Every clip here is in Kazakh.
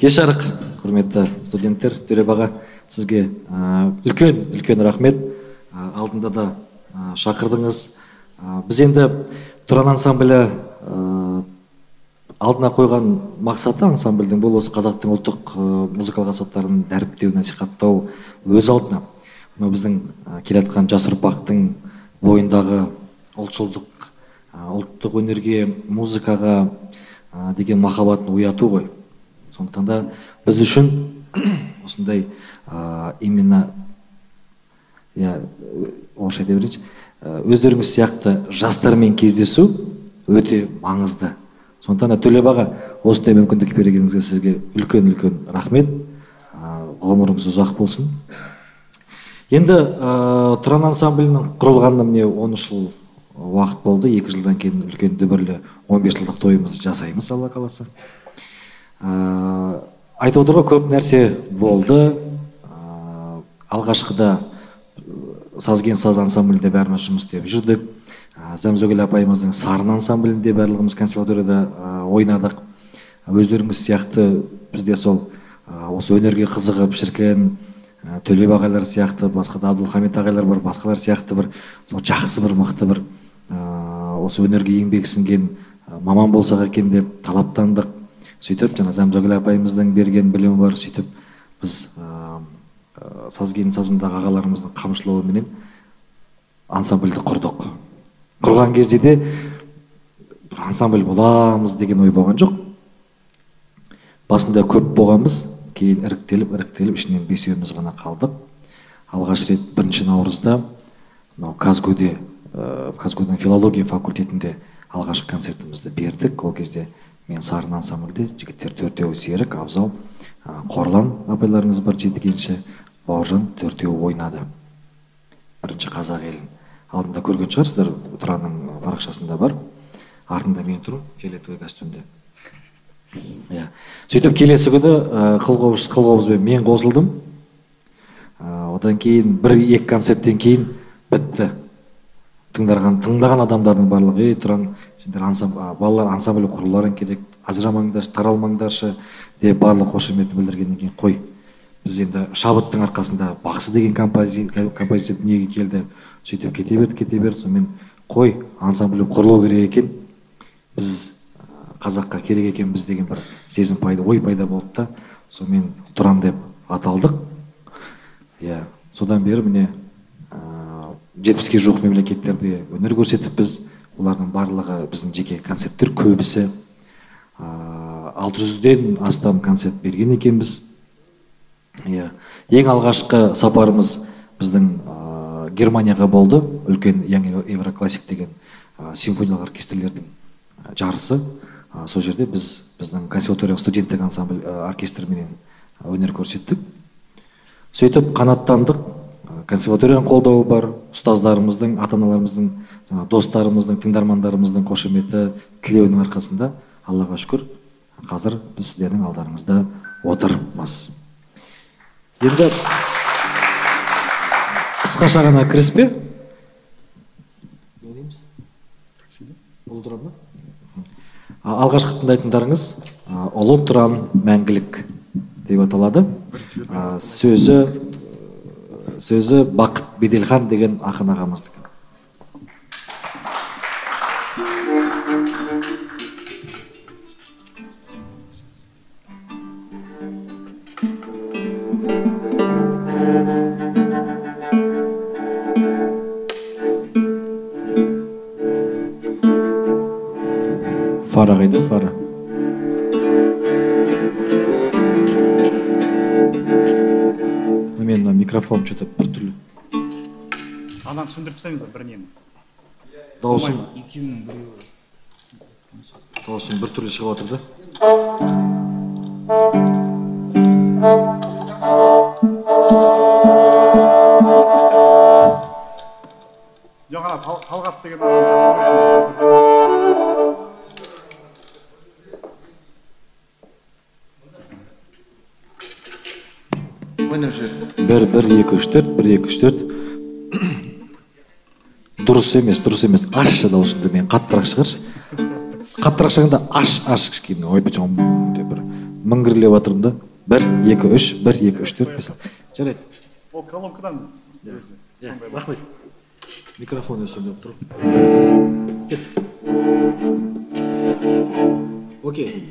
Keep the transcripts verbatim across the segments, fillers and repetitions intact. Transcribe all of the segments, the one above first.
Кеш жарық, құрметті студенттер, Төребаға сізге үлкен, үлкен рахмет. Алдында да шақырдыңыз. Біз енді Тұран ансамблі алдына қойған мақсаты ансамбльдің бұл осы қазақтың ұлттық музыкалық аспаптарын дәріптеу, насихаттау өз алдына. Мынау біздің келе жатқан жас ұрпақтың бойындағы ұлтшылдық, ұлттық өнерге, музыкаға деген махаббатын ояту ғой. Сондықтан да біз үшін осындай именно орысша айта берейінші, өздеріңіз сияқты жастармен кездесу өте маңызды. Сондықтан да Төлебаға осындай мүмкіндік бергеніңізге сізге үлкен-үлкен рахмет. Ғұмырыңыз ұзақ болсын. Енді Тұран ансамблінің құрылғанына міне он үш жыл уақыт болды. екі жылдан кейін үлкен дүбірлі он бес жылдық тойымызды жасаймыз, Алла қаласа. Айтып отырған көп нәрсе болды. Алғашқыда Сазген саз ансамблінде бәріміз жұмыс істеп жүрдік. Зәмзөгүл апайымыздың Сарын ансамблінде барлығымыз консерваторияда ойнадық. Өздеріңіз сияқты бізде сол осы өнерге қызығып шіркен Төлеб ағайлар сияқты, басқа да Абдулхамид ағайлар бар, басқалар сияқты бір жақсы бір мықты бір осы өнерге еңбек сіңген маман болсақ екен деп талаптандық. Сөйтіп, жаңа Зәмзөгүл апайымыздың берген білімі бар. Сөйтіп, біз Сазген сазындағы ағаларымыздың қамшылауыменен ансамбльді құрдық. Құрған кезде де ансамбль боламыз деген ой болған жоқ. Басында көп болғанбыз, кейін іріктеліп, іріктеліп, ішінен бесеуіміз ғана қалдық. Алғаш рет бірінші наурызда Казгуде, Казгудың филология факультетінде алғашқы концертімізді бердік. Ол кезде мен Сарын ансамбльде, жігіттер төртеуі Серік, Абзал, Қорлан апайларыңыз бар, жетігенші, Бауыржан төртеуі ойнады. Бірінші қазақ елін. Алдында көрген шығарсыздар, Тұранның парақшасында бар. Артында мен тұрмын, фиолетовый костюмде. Сөйтіп келесі күні қылғобызбен мен қосылдым. Одан кейін бір-екі концерттен кейін бітті. Тыңдаған адамдардың барлығы, ей Тұран, сендер балалар ансамблі құрыларың керек, ажырамаңдаршы, таралмаңдаршы деп барлық қошеметін білдіргеннен кейін қой. Біз енді шабыттың арқасында бақсы деген композиция дүниеге келді. Сөйтіп кете берді, кете берді. Сонымен қой, ансамблі құрылу керек екен. Біз қазаққа керек екен біз деген бір сезім пайда, ой пайда болды да. Сонымен Тұран деп аталдық. Содан бері міне жетпіске жуық мемлекеттерде өнер көрсетіп біз, олардың барлығы біздің жеке концерттер, көбісі алты жүзден астам концерт берген екенбіз. Ең алғашқы сапарымыз біздің Германияға болды. Үлкен Young Евроклассик деген симфониялық оркестрлердің жарысы. Сол жерде біз біздің консерватория студенттік ансамбль оркестрменен өнер көрсеттік. Сөйтіп қанаттандық. Консерваторияның қолдауы бар, ұстаздарымыздың, ата-аналарымыздың, достарымыздың, тыңдармандарымыздың қошеметі, тілеуінің арқасында, Аллаға шүкір, қазір біз сіздердің алдарыңызда отырмыз. Енді қысқаша ғана кіріспе. Алғашқы тыңдайтындарыңыз Ұлы Тұран мәңгілік деп аталады. Сөзі Сөзі Бақыт Беделхан деген ақын ағамыздың. Фара қайда, Фара? Мен микрофон что-то бір түрлі. Адан сөндіріп тастаймыз ба бір нені? Дауысым екеуінің біреуі. Дауысым бір түрлі шығып отыр да. Жоқ, ана Талғат деген адам. бір бір екі үш төрт бір екі үш төрт дұрыс емес, дұрыс емес. Ашшы даусымды мен қаттырақ шығаршы. Қаттырақ шығарғанда аш аш кішкене ой бір мыңгірлеп жатырмын да. бір, екі, үш, бір, екі, үш, төрт, бес, алты. Жарайды. Ол колонкадан өзі. Иә, рахмет. Микрофон өсіріп тұрып. Кеттік. Окей.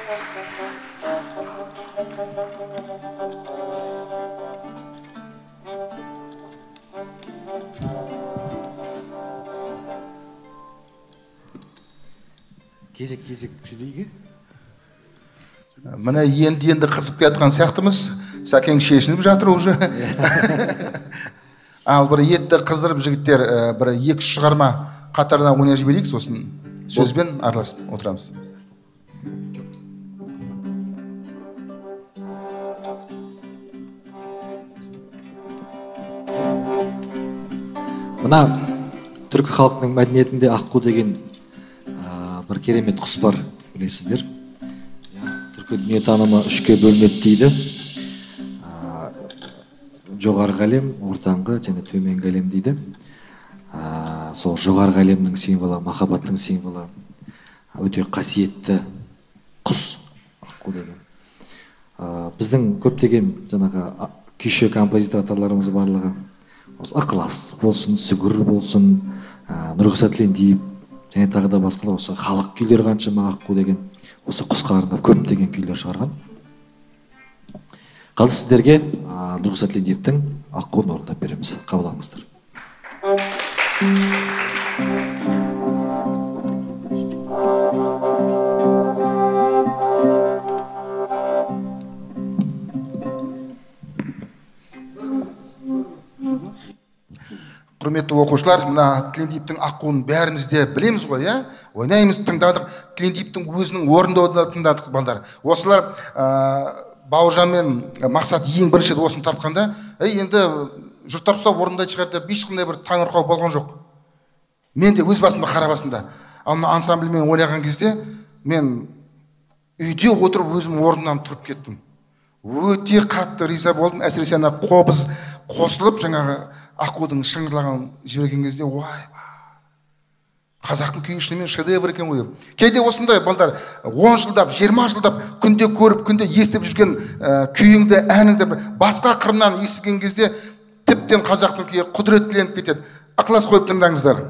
Кезек кезек жүдейге. Міне енді енді қызып кеткен сияқтымыз. Сәкең шешініп жатыр уже. Ал бір етті қыздырып жігіттер бір екі шығарма қатарына ойнап жіберейік, сосын сөзбен араласып отырамыз. Мына түркі халқының мәдениетінде аққу деген бір керемет құс бар, білесіздер. Түркі дүниетанымы үшке бөлінеді дейді. Жоғарғы әлем, ортаңғы және төменгі әлем дейді. Сол жоғарғы әлемнің символы, махаббаттың символы, өте қасиетті құс аққу деген. Біздің көптеген жаңағы күйші композитор аталарымыз барлығы ықылас болсын, сүгір болсын, Нұрғиса Тілендиев және тағы да басқалар осы халық күйлері қаншама аққу деген осы құсқа арнап көптеген күйлер шығарған. Қазір сіздерге Нұрғиса Тілендиевтің аққуын орындап береміз. Қабыл алыңыздар. Құрметті оқушылар, мына Тілендиевтің аққуын бәріміз де білеміз ғой, иә? Ойнаймыз, тыңдадық, Тілендиевтің өзінің орындауында тыңдадық балдар. Осылар Бауыржан мен Мақсат ең бірінші осыны тартқанда, ей, енді жұрттар құсап орындай шығарды, ешқандай бір таңырқау болған жоқ. Мен де өз басымда қара басында. Ал ансамбльмен ойнаған кезде мен үйде отырып өзім орнымнан тұрып кеттім. Өте қатты риза болдым, әсіресе ана қобыз қосылып, жаңағы аққудың шыңғырлаған жіберген кезде, уай, қазақтың күйі шынымен шедевр екен ғой. Кейде осындай балдар он жылдап, жиырма жылдап күнде көріп, күнде естіп жүрген күйіңді, әніңді басқа қырынан естіген кезде тіптен қазақтың күйі құдіретленіп кетеді. Ықылас қойып тыңдаңыздар.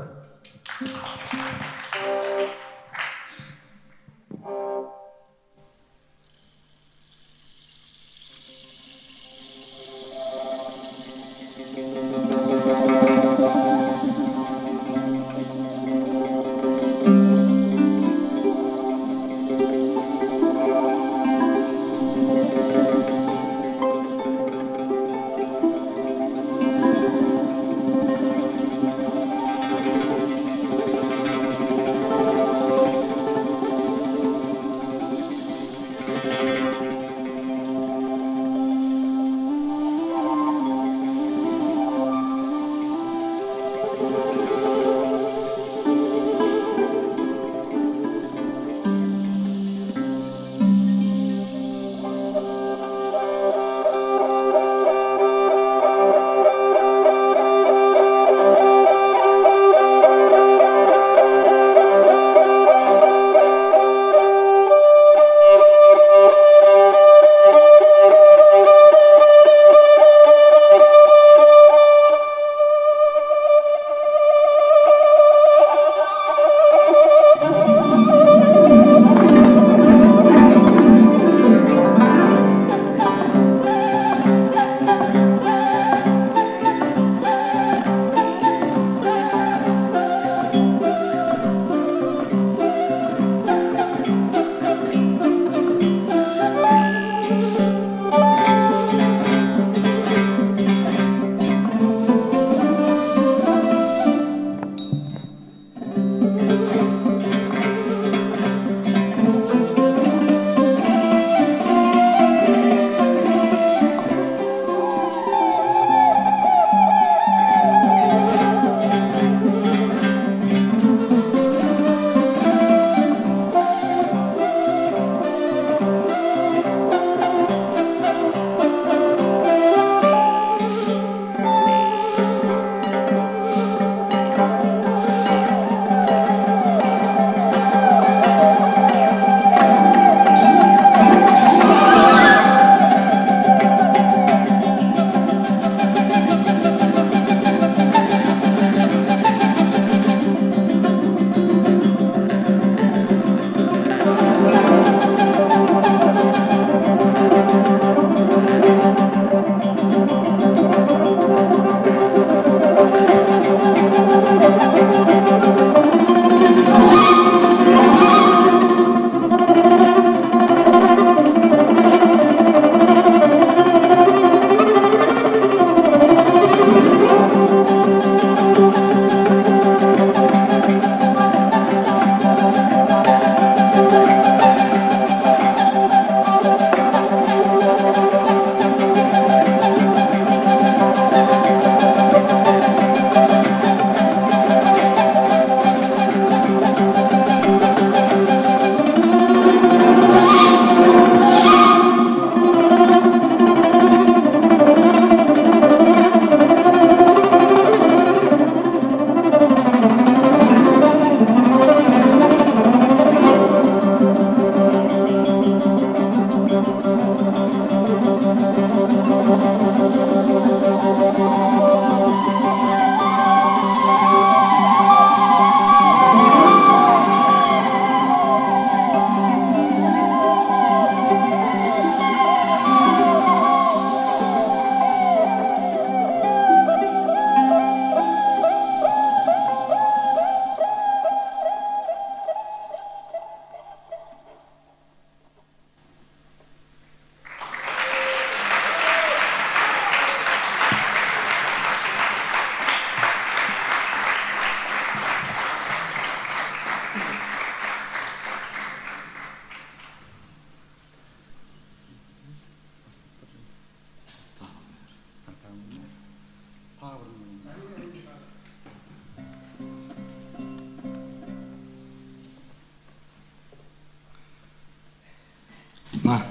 мына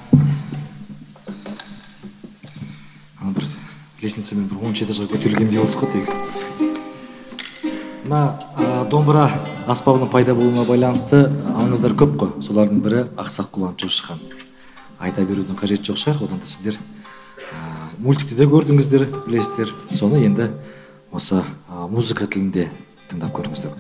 ана бір лестницамен бір оныншы этажға көтерілгендей болдық қой тегі. Мына домбыра аспабының пайда болуына байланысты аңыздар көп қой. Солардың бірі Ақсақ құлан Жошы хан. Айта берудің қажеті жоқ шығар. Одан да сіздер мультикті де көрдіңіздер, білесіздер. Соны енді осы музыка тілінде тыңдап көріңіздер.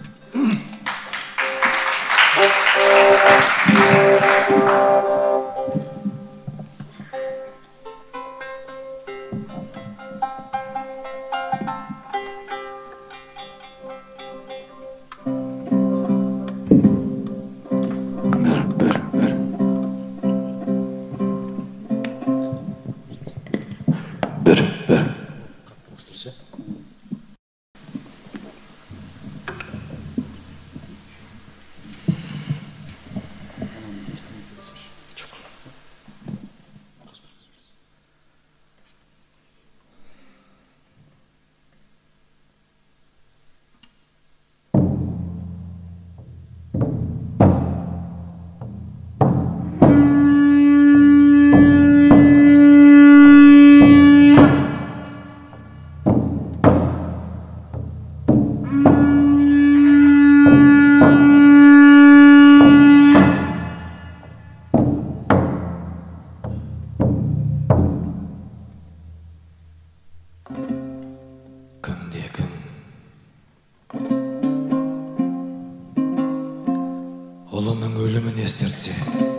Ұлының өлімін естіртсе,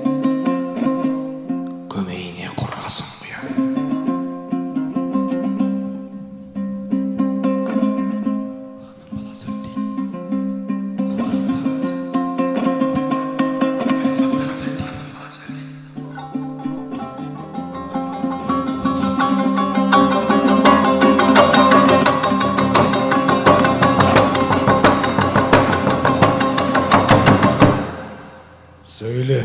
көмейіне құрғасын құя. Ханның баласы өтті. Солар аспағасы. Ханның баласы өтті, ханның баласы өтті. Söyle.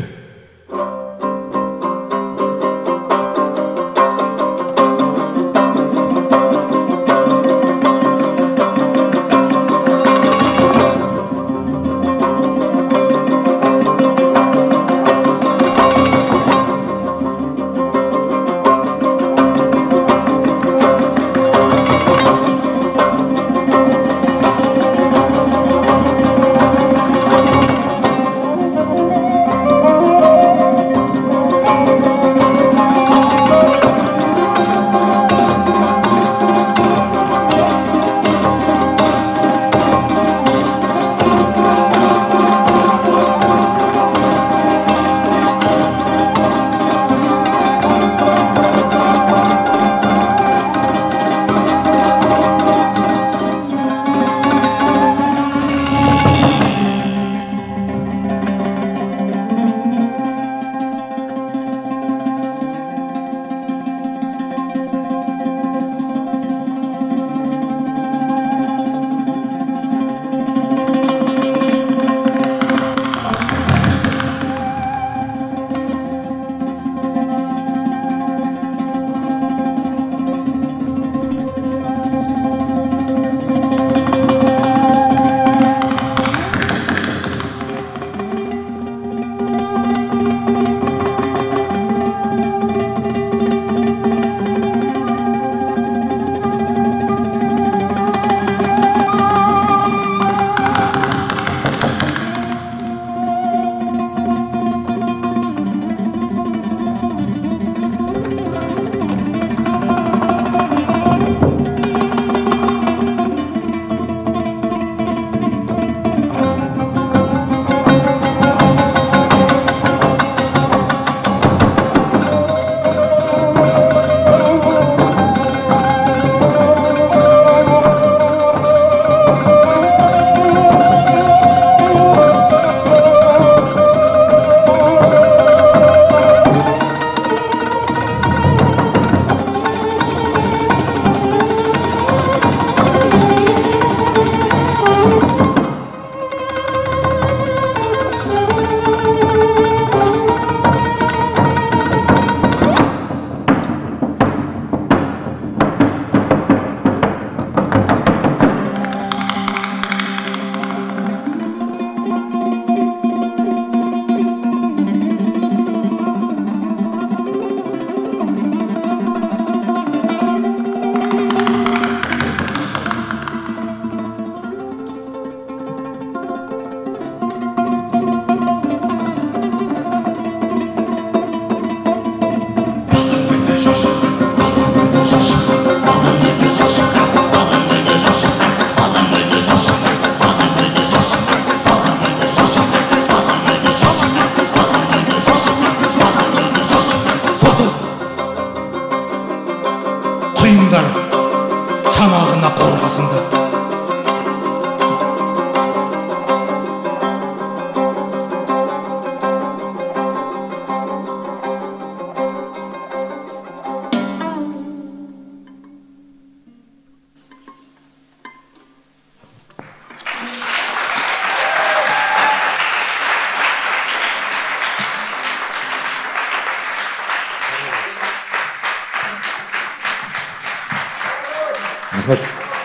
Рахмет.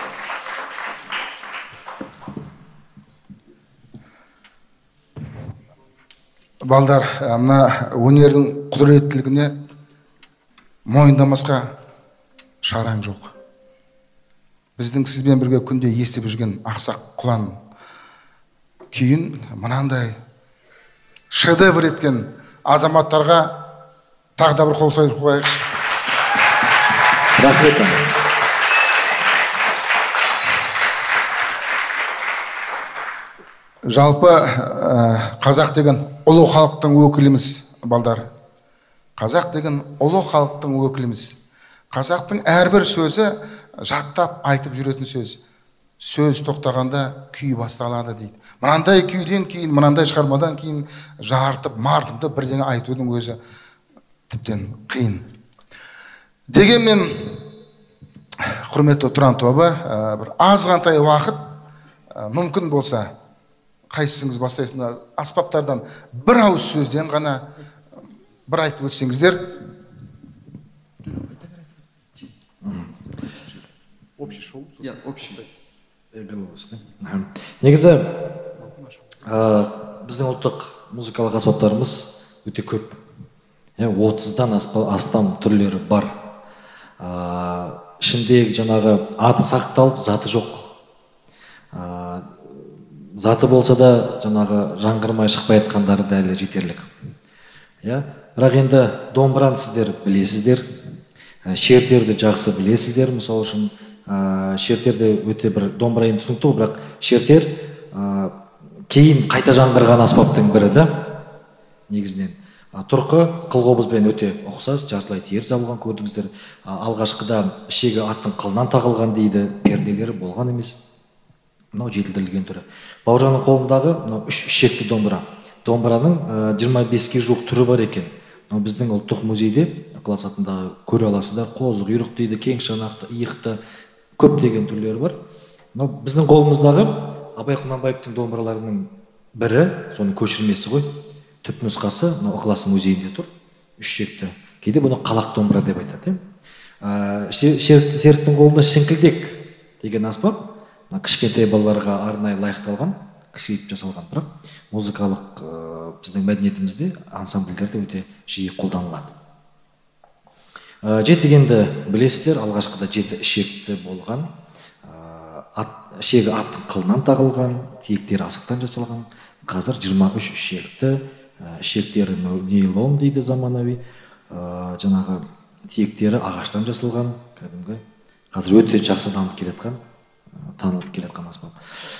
Балдар, мына өнердің құдіреттілігіне мойындамасқа шараң жоқ. Біздің сізбен бірге күнде естіп жүрген ақсақ құлан күйін мынандай шедевр еткен азаматтарға тағы да бір қол соғып қояйықшы. Рахмет. Жалпы қазақ деген ұлы халықтың өкіліміз, балдар. Қазақ деген ұлы халықтың өкіліміз. Қазақтың әрбір сөзі жаттап айтып жүретін сөз. Сөз тоқтағанда күй басталады дейді. Мынандай күйден кейін, мынандай шығармадан кейін жартып, мартымды бірдеңе айтудың өзі тіптен қиын. Дегенмен, құрметті тұран тобы, бір азғантай уақыт мүмкін болса, қайсыңыз бастайсыңдар, аспаптардан бір ауыз сөзден ғана бір айтып өтсеңіздер. Общий шоу. Я, общий. Негізі біздің ұлттық музыкалық аспаптарымыз өте көп. отыздан астам түрлері бар. Ішіндегі жаңағы аты сақталып, заты жоқ. Заты болса да жаңағы жаңғырмай шықпай айтқандары да әлі жетерлік. Бірақ енді домбыраны сіздер білесіздер, шертерді жақсы білесіздер. Мысалы үшін шертерді өте бір домбыра енді түсінікті, бірақ шертер кейін қайта жаңғырған аспаптың бірі да негізінен. Тұрқы қылғобызбен өте ұқсас, жартылай тер жабылған көрдіңіздер. Алғашқыда ішегі аттың қылынан тағылған дейді, перделері болған емес. Мынау жетілдірілген түрі. Бауыржанның қолындағы үш ішекті домбыра. Домбыраның жиырма беске жуық түрі бар екен. Біздің ұлттық музейде Ықылас атындағы көре аласыздар. Қозы құйрық дейді, кең шанақты, иықты, көптеген түрлері бар. Біздің қолымыздағы Абай Құнанбаевтың домбыраларының бірі, соның көшірмесі ғой. Түп нұсқасы Ықылас музейінде тұр. Үш ішекті. Кейде бұны қалақ домбыра деп айтады. Серіктің қолында шіңкілдек деген аспап. Кішкентай балаларға арнайы лайықталған, кішірейтіп жасалған, бірақ музыкалық біздің мәдениетімізде ансамбльдерде өте жиі қолданылады. Жетігенді білесіздер, алғашқыда жеті ішекті болған, ішегі аттың қылынан тағылған, тиектері асықтан жасалған. Қазір жиырма үш ішекті, ішектері нейлон дейді заманауи, жаңағы тиектері ағаштан жасалған, кәдімгі. Қазір өте жақсы дамып келетқан, танылып келетқан аспап.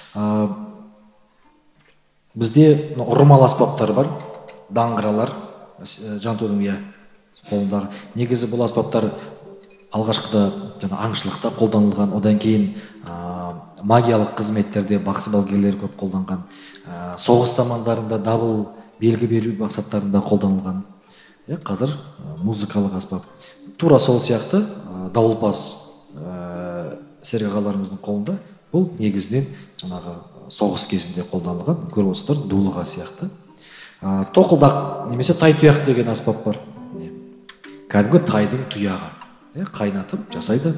Бізде ұрмал аспаптар бар, даңғыралар, Жантудың қолындағы. Негізі бұл аспаптар алғашқыда аңшылықта қолданылған, одан кейін магиялық қызметтерде бақсы балгерлер көп қолданған, соғыс замандарында дабыл белгі беру мақсаттарында қолданылған. Қазір музыкалық аспап. Тура сол сияқты дауылпаз Серік ағаларымыздың қолында бұл негізінен жаңағы соғыс кезінде қолданылған, көріп отырсыздар, дулыға сияқты. Тоқылдақ немесе тай тұяқ деген аспап бар. Кәдімгі тайдың тұяғы. Қайнатып жасайды.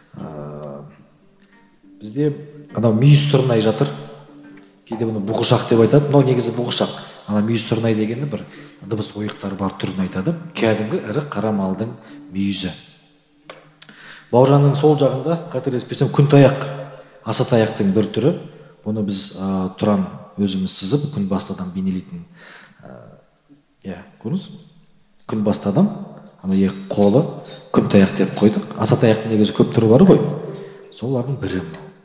Бізде анау мүйіз сұрнай жатыр. Кейде бұны бұғышақ деп айтады. Мынау негізі бұғышақ. Ана мүйіз сұрнай дегені бір дыбыс ойықтары бар түрін айтады. Кәдімгі ірі қара малдың мүйізі. Бауыржанның сол жағында, қателеспесем, күн таяқ, аса таяқтың бір түрі. Бұны біз тұран өзіміз сызып, күн бастадан бейнелейтін. Көріңіз? Күн бастадан, ана екі қолы күн таяқ деп қойдық. Аса таяқтың негізі көп түрі бар ғой. Солардың бірі.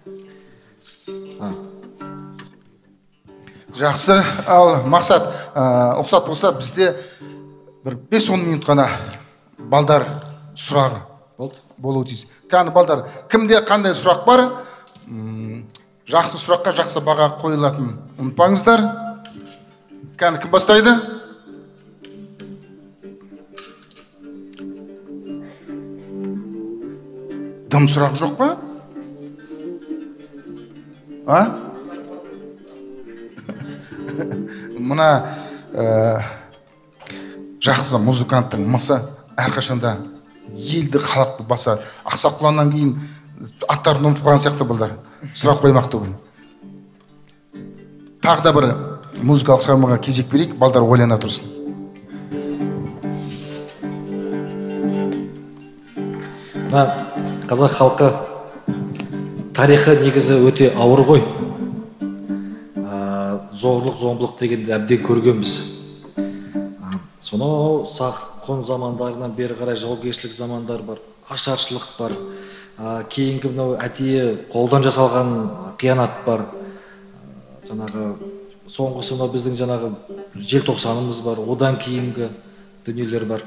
Жақсы, ал мақсат, ұқсат болса бізде бір бес он минут қана балдар сұрағы болуы тиіс. Кәні балдар, кімде қандай сұрақ бар? Жақсы сұраққа жақсы баға қойылатын ұмытпаңыздар. Кәні кім бастайды? Дым сұрақ жоқ па? А? Мына жақсы музыканттың мысы әрқашанда елді халықты баса. Ақсақ Құланнан кейін аттарын ұмытып қалған сияқты балдар. Сұрақ қоймақ түгіл. Тағы да бір музыкалық шығармаға кезек берейік, балдар ойлана тұрсын. Мына қазақ халқы тарихы негізі өте ауыр ғой. Зорлық, зомбылық дегенді әбден көргенбіз. Сонау сақ қон замандарынан бері қарай жаугершілік замандар бар, ашаршылық бар, кейінгі мынау әдейі қолдан жасалған қиянат бар. Жаңағы соңғысы мынау біздің жаңағы желтоқсанымыз бар, одан кейінгі дүниелер бар.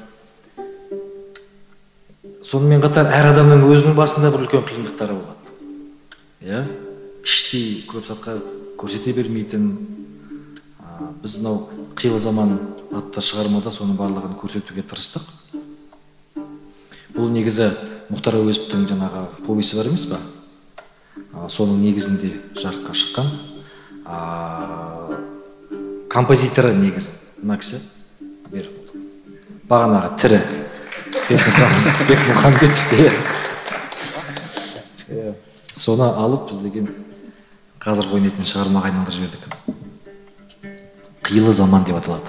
Сонымен қатар әр адамның өзінің басында бір үлкен қиындықтары болады. Иә, іштей көп затқа көрсете бермейтін, біз мынау қилы заман атты шығармада соның барлығын көрсетуге тырыстық. Бұл негізі Мұхтар Әуезовтің жаңағы повесі бар емес па? Соның негізінде жарыққа шыққан. Композиторы негізі мына кісі бағанағы тірі Бекмұхамбетов. Соны алып біз деген қазір ойнайтын шығармаға айналдырып жібердік. Қилы заман деп аталады.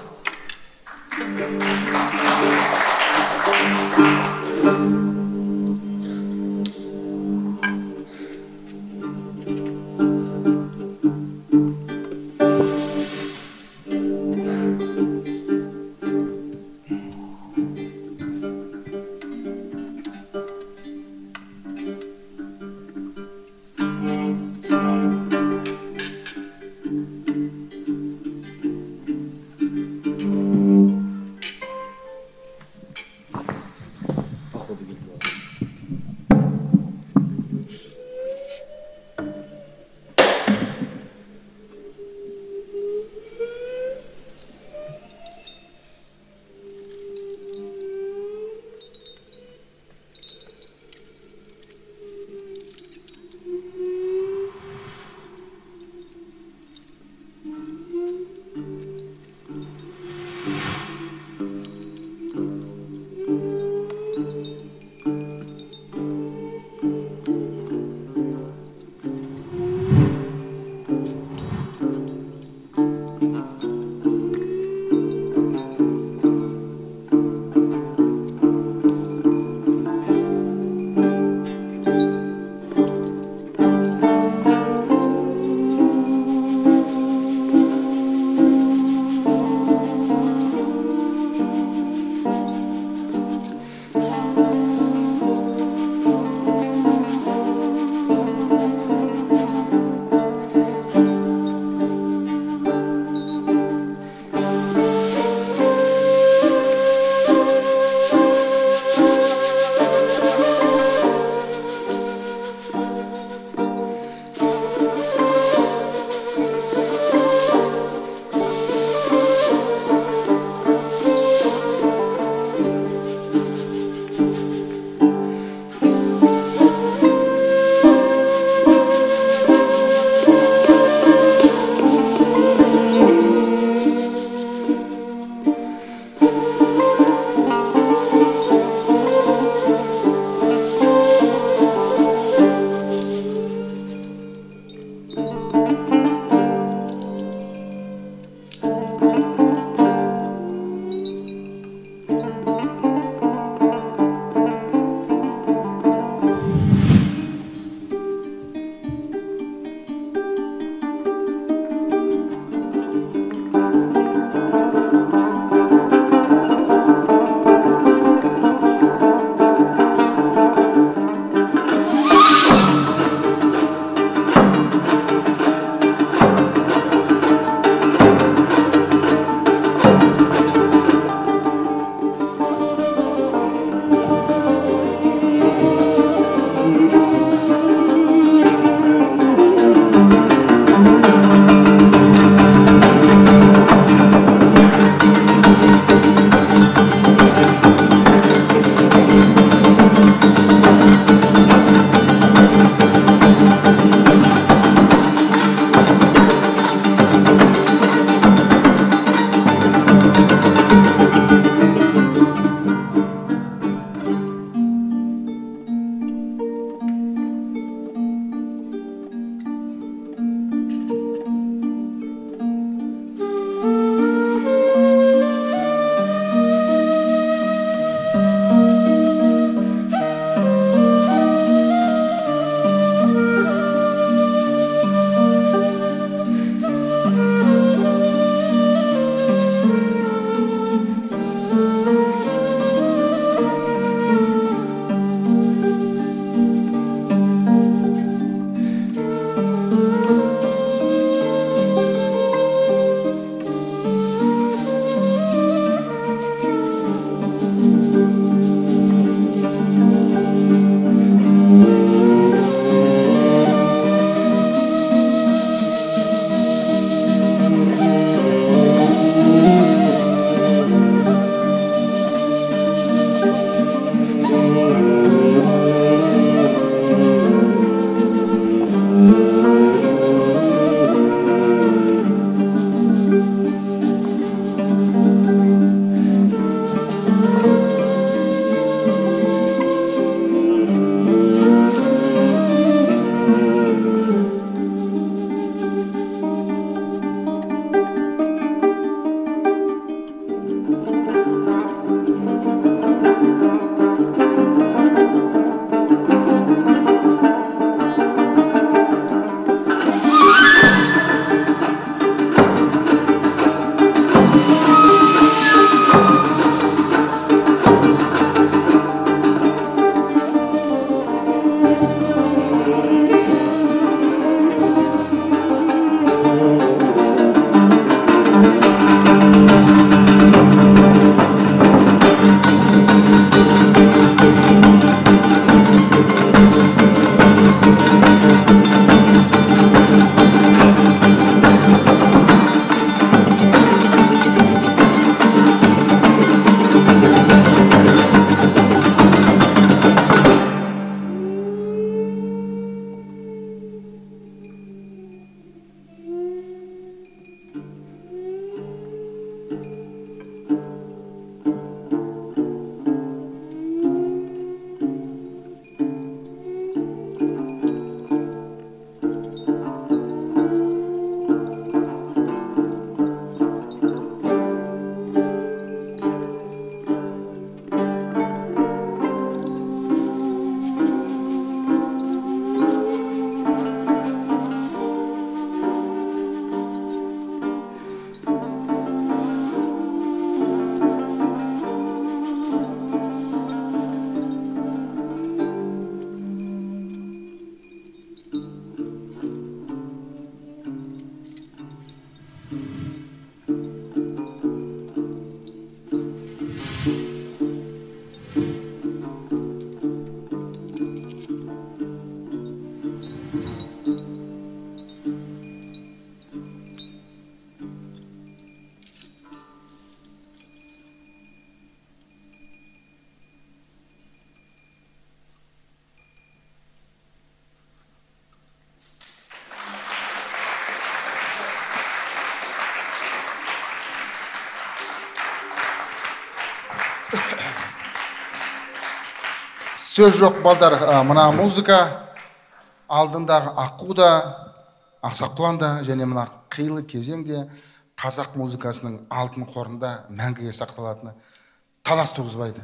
Сөз жоқ балдар, мына музыка алдындағы аққу да, ақсақ да және мына қилы кезеңде қазақ музыкасының алтын қорында мәңгіге сақталатыны талас туғызбайды.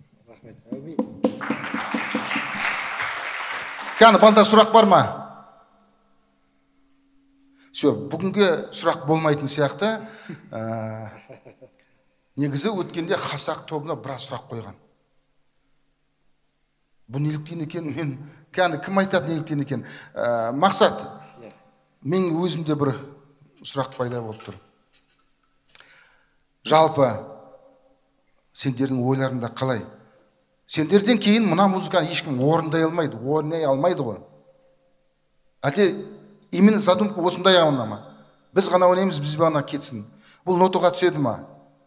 Кәні балдар, сұрақ бар ма? Все, бүгінге сұрақ болмайтын сияқты. Негізі өткенде Хасақ тобына біраз сұрақ қойған. Бұл неліктен екен, мен кәні кім айтады неліктен екен? Мақсат, мен өзімде бір сұрақ пайда болып тұр. Жалпы, сендердің ойларында қалай? Сендерден кейін мұна музыканы ешкім орындай алмайды, орындай алмайды ғой. Әлде именно задумка осындай ағына ма? Біз ғана ойнаймыз, біз ғана кетсін. Бұл нотаға түседі ма?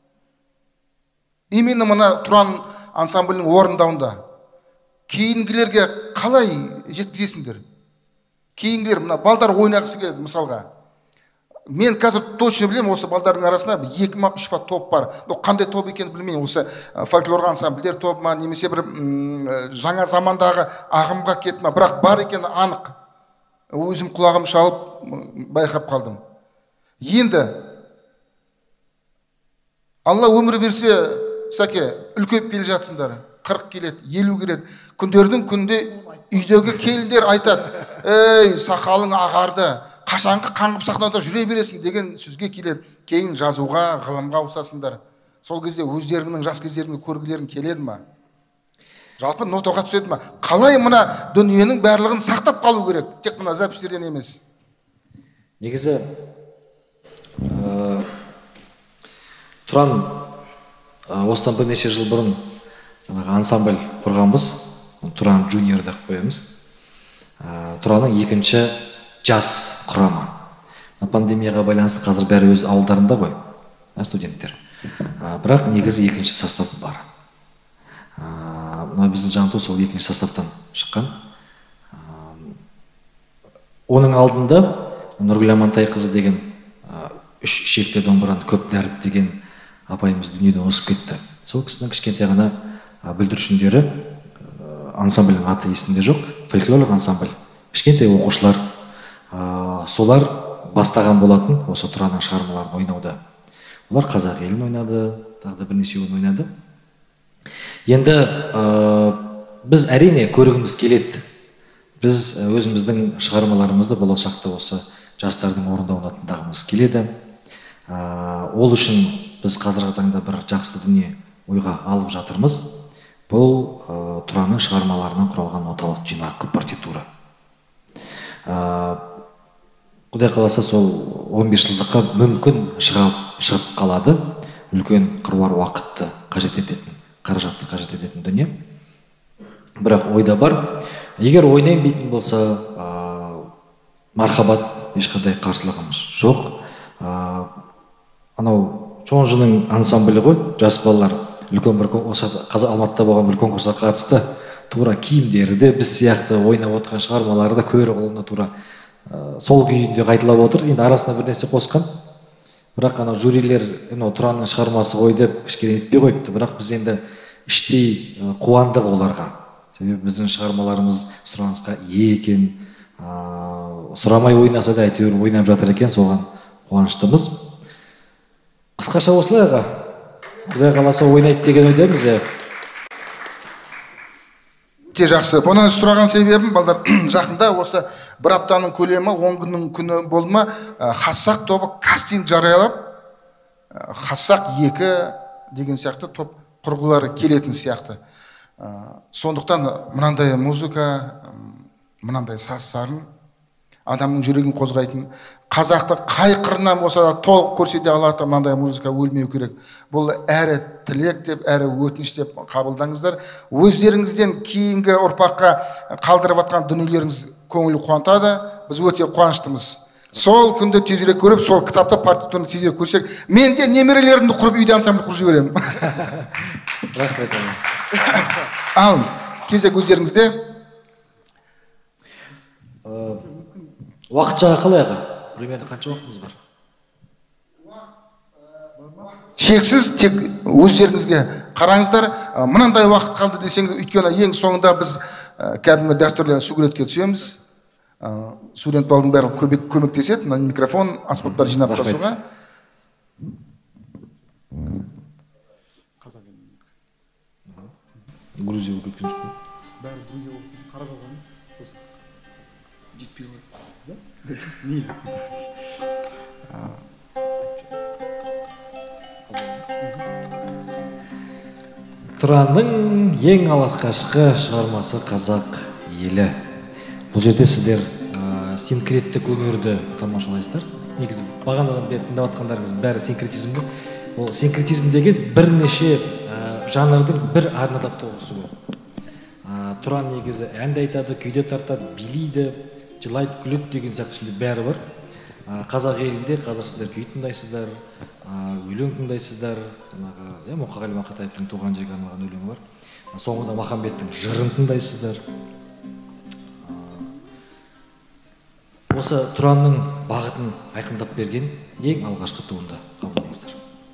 Именно мұна Тұран ансамблінің орындауында кейінгілерге қалай жеткізесіңдер? Кейінгілер, мына балдар ойнағысы келеді, мысалға. Мен қазір точно білем, осы балдардың арасында екі ма үш па топ бар. Қандай топ екенін білмеймін. Осы фольклорға ансамбльдер топ ма, немесе бір жаңа замандағы ағымға кетті ма, бірақ бар екені анық. Өзім құлағым шалып байқап қалдым. Енді Алла өмір берсе, сәке, үлкейіп келе жатсыңдар. қырық келеді, елу келеді. Күндердің күнде үйдегі келіндер айтады: "Ей, сақалың ағарды, қашанғы қаңғып сахнада жүре бересің" деген сөзге келеді. Кейін жазуға, ғылымға ауысасыңдар. Сол кезде өздеріңнің жас кездеріңді көргілерің келеді ма? Жалпы нотаға түседі ма? Қалай мына дүниенің барлығын сақтап қалу керек? Тек мына запистерден емес. Негізі Тұран осыдан бірнеше жыл бұрын жаңағы ансамбль құрғанбыз. Тұран Junior деп қоямыз. Тұранның екінші жас құрамы. Пандемияға байланысты қазір бәрі өз ауылдарында ғой, студенттер. Бірақ негізі екінші состав бар. Біздің Жанту сол екінші составтан шыққан. Оның алдында Нұргүл Амантайқызы деген үш шекте домбыраны көп дәріп деген апайымыз дүниеден озып кетті. Сол кісінің кішкентай ғана бүлдіршіндері, ансамбльдің аты есімде жоқ, фольклорлық ансамбль, кішкентай оқушылар, солар бастаған болатын осы Тұранның шығармаларын ойнауда. Олар қазақ елін ойнады, тағы да бірнешеуін ойнады. Енді біз әрине көргіміз келеді. Біз өзіміздің шығармаларымызды болашақта осы жастардың орындауына тыңдағымыз келеді. Ол үшін біз қазіргі таңда бір жақсы дүние ойға алып жатырмыз. Бұл Тұранның шығармаларынан құралған ноталық жинақ, партитура. Құдай қаласа сол он бес жылдыққа мүмкін шығып қалады. Үлкен қыруар уақытты қажет ететін, қаражатты қажет ететін дүние. Бірақ ойда бар. Егер ойнайын дейтін болса, мархабат, ешқандай қарсылығымыз жоқ. Анау Чонжының ансамблі ғой, жас балалар үлкен бір қазір Алматыда болған бір конкурсқа қатысты. Тура киімдері де біз сияқты ойнап отқан шығармалары да көрі қолына тура сол күйінде қайталап отыр. Енді арасына бір нәрсе қосқан. Бірақ анау жюрилер Тұранның шығармасы ғой деп кішкене етпей қойыпты. Бірақ біз енді іштей қуандық оларға. Себебі біздің шығармаларымыз сұранысқа ие екен. Сұрамай ойнаса да әйтеуір ойнап жатыр екен, соған қуаныштымыз. Қысқаша осылайға, Құдай қаласа ойнайды деген ойдамыз. Те жақсы. Бұны сұраған себебім, балдар, жақында осы бір аптаның көлемі, он күннің күні болма, Хасақ тобы кастинг жариялап, Хасақ екі деген сияқты топ құрғылары келетін сияқты. Сондықтан мынандай музыка, мынандай саз сарын адамның жүрегін қозғайтын, қазақты қай қырынан болса толық көрсете алатын мынандай музыка өлмеу керек. Бұл әрі тілек деп, әрі өтініш деп қабылдаңыздар. Өздеріңізден кейінгі ұрпаққа қалдырып жатқан дүниелеріңіз көңіл қуантады. Біз өте қуаныштымыз. Сол күнді тезірек көріп, сол кітапта партитураны тезірек көрсек, мен де немерелерімді құрып үйде ансамбль құрып жіберемін. Рахмет. Ал кезек өздеріңізде. Уақыт жағы қалай аға? Примерно қанша уақытымыз бар? Шексіз, тек өздеріңізге Қараңыздар, мынандай уақыт қалды десеңіз, өйткені ең соңында біз кәдімгі дәстүрлі суретке түсеміз. Студент балдың бәрі көмектеседі, микрофон, аспаптар жинап тасуға. Грузия болып кеткен жоқ. Бәрі Грузия болып қара қалған, сосын жетпей қалады. Не? Тұранның ең алғашқы шығармасы қазақ елі. Бұл жерде сіздер синкреттік өнерді тамашалайсыздар. Негізі бағанадан бері тыңдап жатқандарыңыз бәрі синкретизмді. Ол синкретизм деген бірнеше жанрдың бір арнада тоғысуы. Тұран негізі әнді айтады, күйде тартады, билейді, жылайды, күледі деген сияқты ішінде бәрі бар. Қазақ елінде қазір сіздер күй тыңдайсыздар, өлең тыңдайсыздар. Жаңағы Мұқағали Мақатаевтың туған жерге арналған өлеңі бар. Соңында Махамбеттің жырын тыңдайсыздар. Осы Тұранның бағытын айқындап берген ең алғашқы туынды қабылдаңыздар.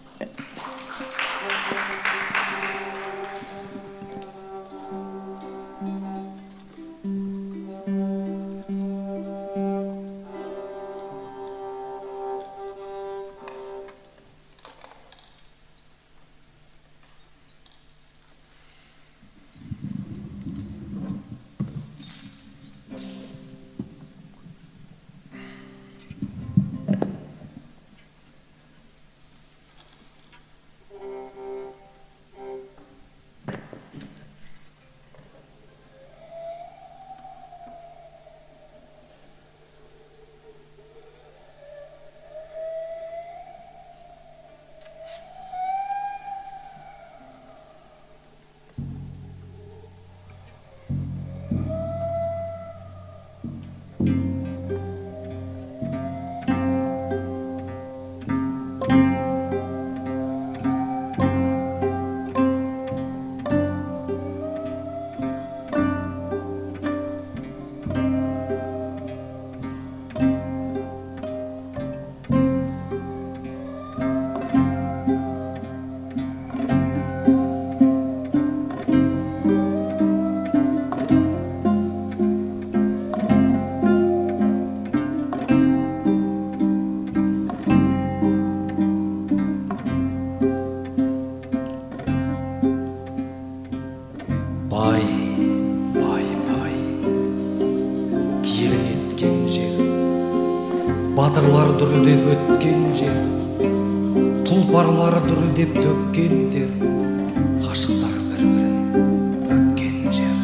Батырлар дүрілдеп өткен жер, тұлпарлар дүрілдеп төккендер, ғашықтар бір-бірін өткен жер.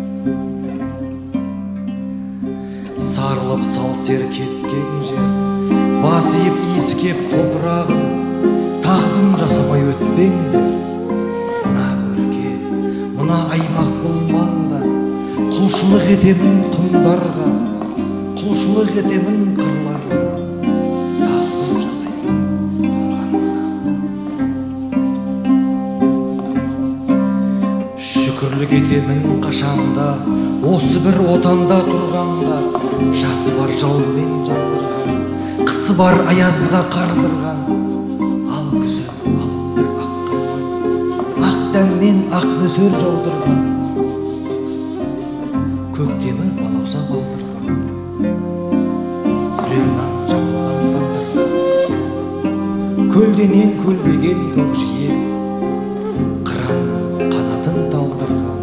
Сарылып сал сер кеткен жер, басиып иіскеп топырағын, тағзым жасамай өтпеңдер. Мына өлке, мына аймақ болмаңда, құлшылық етемін құмдарға, құлшылық етемін қырларға, тағзым жасаймын тұрғанға. Шүкірлік етемін қашанда, осы бір отанда тұрғанға, жасы бар жалмен жандырған, қысы бар аязға қардырған, ал күзі алып бір ақ қылған, ақ тәннен ақ нөсер жаудырған, көктемі балауса балдырған, көлденен көлбеген көкжиек, қыранның қанатын талдырған.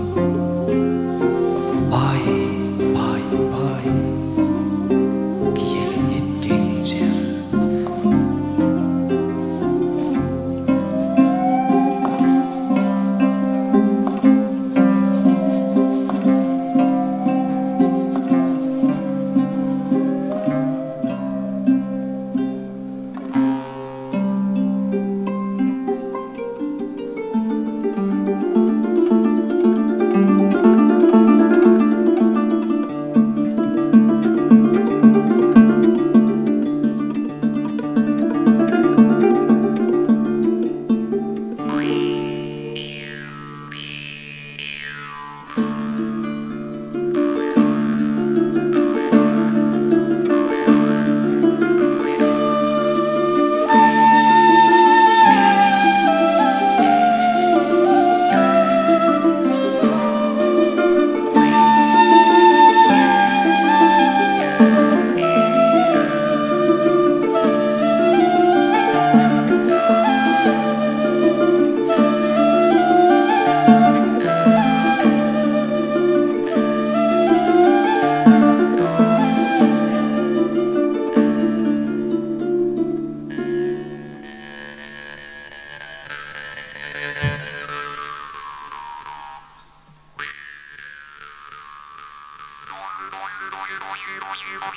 Бай, бай, бай, киелі неткен жер.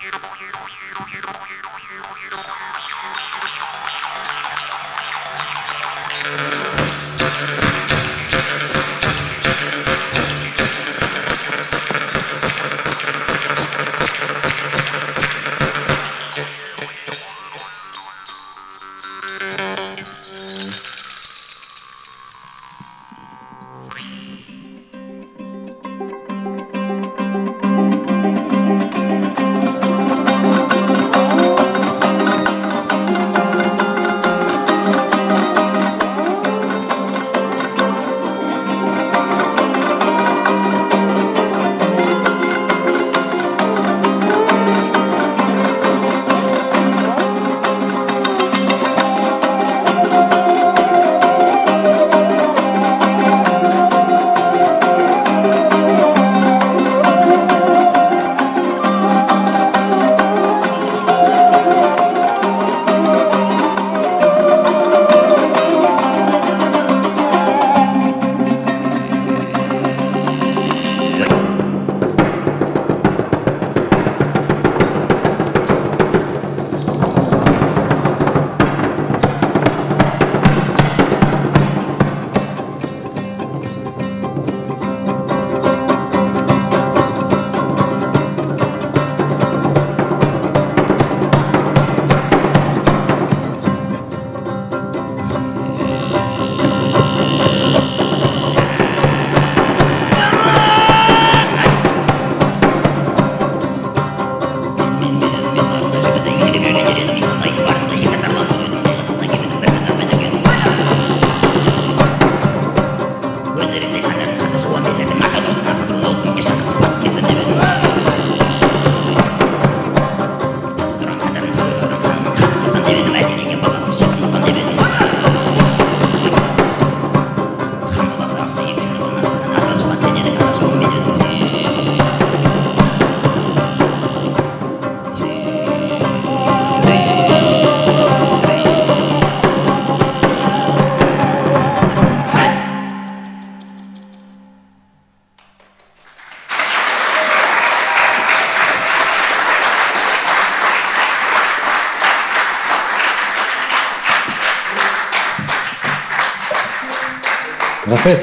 Рахмет.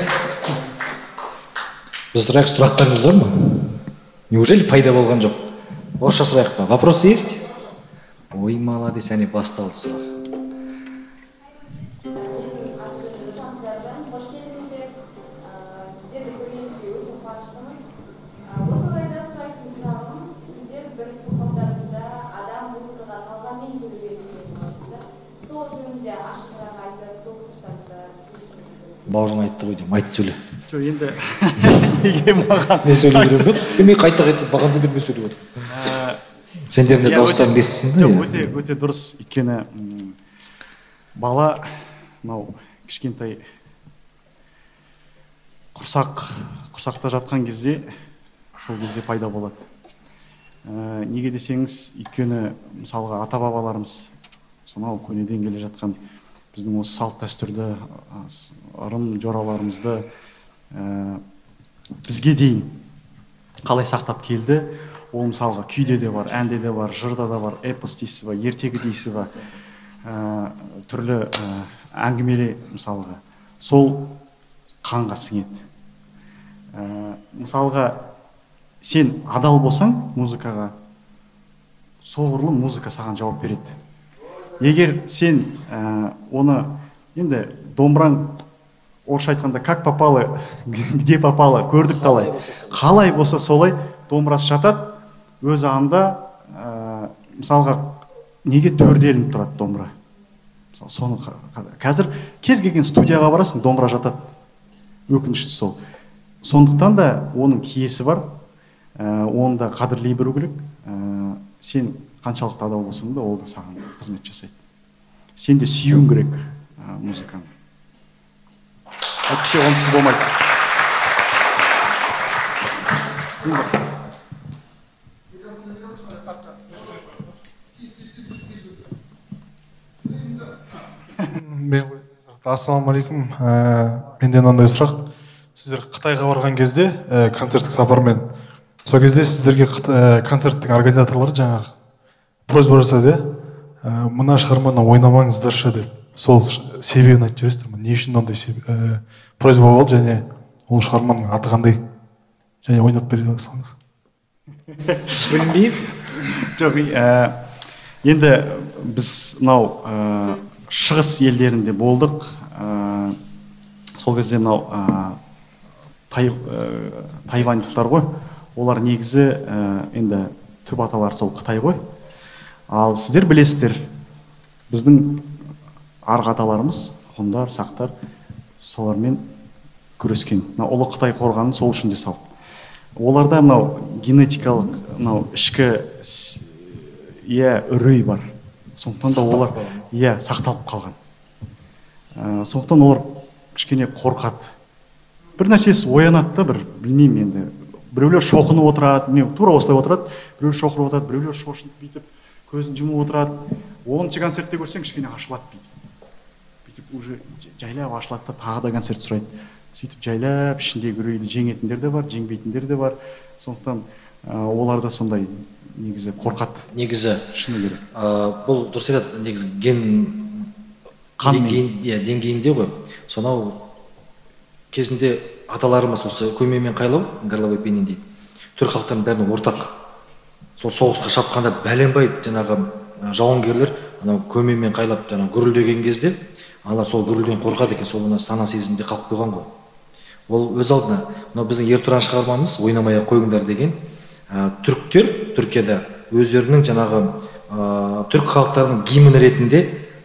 Біз сұрайық, сұрақтарыңыз бар ма? Неужели пайда болған жоқ? Орысша сұрайық па? Вопросы есть? Ой, молодец, әне басталды сұрақ. Бауыржан айтты ғой деймін, айт сөйле. Жоқ, енді неге маған? Не сөйлей беремін бе? Мен қайта қайта бағанды бермей сөйлеп отыр. Сендердің де дауыстарың естісін бе? Жоқ, өте өте дұрыс. Өйткені бала мынау кішкентай құрсақ құрсақта жатқан кезде сол кезде пайда болады. Неге десеңіз, өйткені мысалға ата-бабаларымыз сонау көнеден келе жатқан біздің осы салт дәстүрді, ырым жораларымызды бізге дейін қалай сақтап келді, ол мысалға күйде де бар, әнде де бар, жырда да бар, эпос дейсіз ба, ертегі дейсіз ба, түрлі әңгімеле мысалға, сол қанға сіңеді. Мысалға сен адал болсаң музыкаға, соғұрлым музыка саған жауап береді. Егер сен оны, енді домбыраң орысша айтқанда как попало, где попало, көрдік талай. Қалай болса солай домбырасы жатады, өз ағында, мысалға, неге төрделініп тұрады домбыра. Соны қазір кез келген студияға барасың, домбыра жатады. Өкінішті сол. Сондықтан да оның киесі бар, оны да қадірлей білу керек. Сен қаншалықты адал болсаң да, ол да саған қызмет жасайды. Сен де сүюің керек музыканы. Әйтпесе онсыз болмайды. Ассалаумағалейкум. Менден мынандай сұрақ. Сіздер Қытайға барған кезде концерттік сапармен сол кезде сіздерге концерттің организаторлары жаңағы просьба жасады, мына шығарманы ойнамаңыздаршы деп. Сол себебін айтып жібересіздер ме? Не үшін ондай просьба болды және ол шығарманың аты қандай? Және ойнап бере алсаңыз. Білмеймін. Жоқ, енді біз мынау шығыс елдерінде болдық. Сол кезде мынау тайваньдықтар ғой. Олар негізі енді түп аталары сол Қытай ғой. Ал сіздер білесіздер, біздің арғы аталарымыз, ғұндар, сақтар, солармен күрескен. Ұлы Қытай қорғанын сол үшін де салды. Оларда мынау генетикалық, мынау ішкі иә үрей бар. Сондықтан да олар иә сақталып қалған. Сондықтан олар кішкене қорқады. Бір нәрсесі оянады да, бір білмеймін енді. Біреулер шоқынып отырады, мен тура осылай отырады, біреулер шоқырып отырады, біреулер шошынып бүйтіп көзін жұмып отырады. оныншы концертте көрсең кішкене ашылады бүйтіп. Бүйтіп уже жайлап ашылады да тағы да концерт сұрайды. Сөйтіп жайлап ішіндегі үрейді жеңетіндер де бар, жеңбейтіндер де бар. Сондықтан оларда сондай негізі қорқады. Негізі шыны керек. Бұл дұрыс айтады, негізі ген деңгейінде ғой. Сонау кезінде аталарымыз осы көмеймен қайлау, горловой пенен дейді. Түрік халықтарының бәріне ортақ. Сол соғысқа шапқанда бәленбай жаңағы жауынгерлер анау көмеймен қайлап жаңағы гүрілдеген кезде, алар сол гүрілден қорқады екен, сол сана сезімде қалып қойған ғой. Ол өз алдына, мынау біздің Ертұран шығармамыз ойнамай қойыңдар деген, түріктер Түркияда өздерінің жаңағы түрік халықтарының гимні ретінде,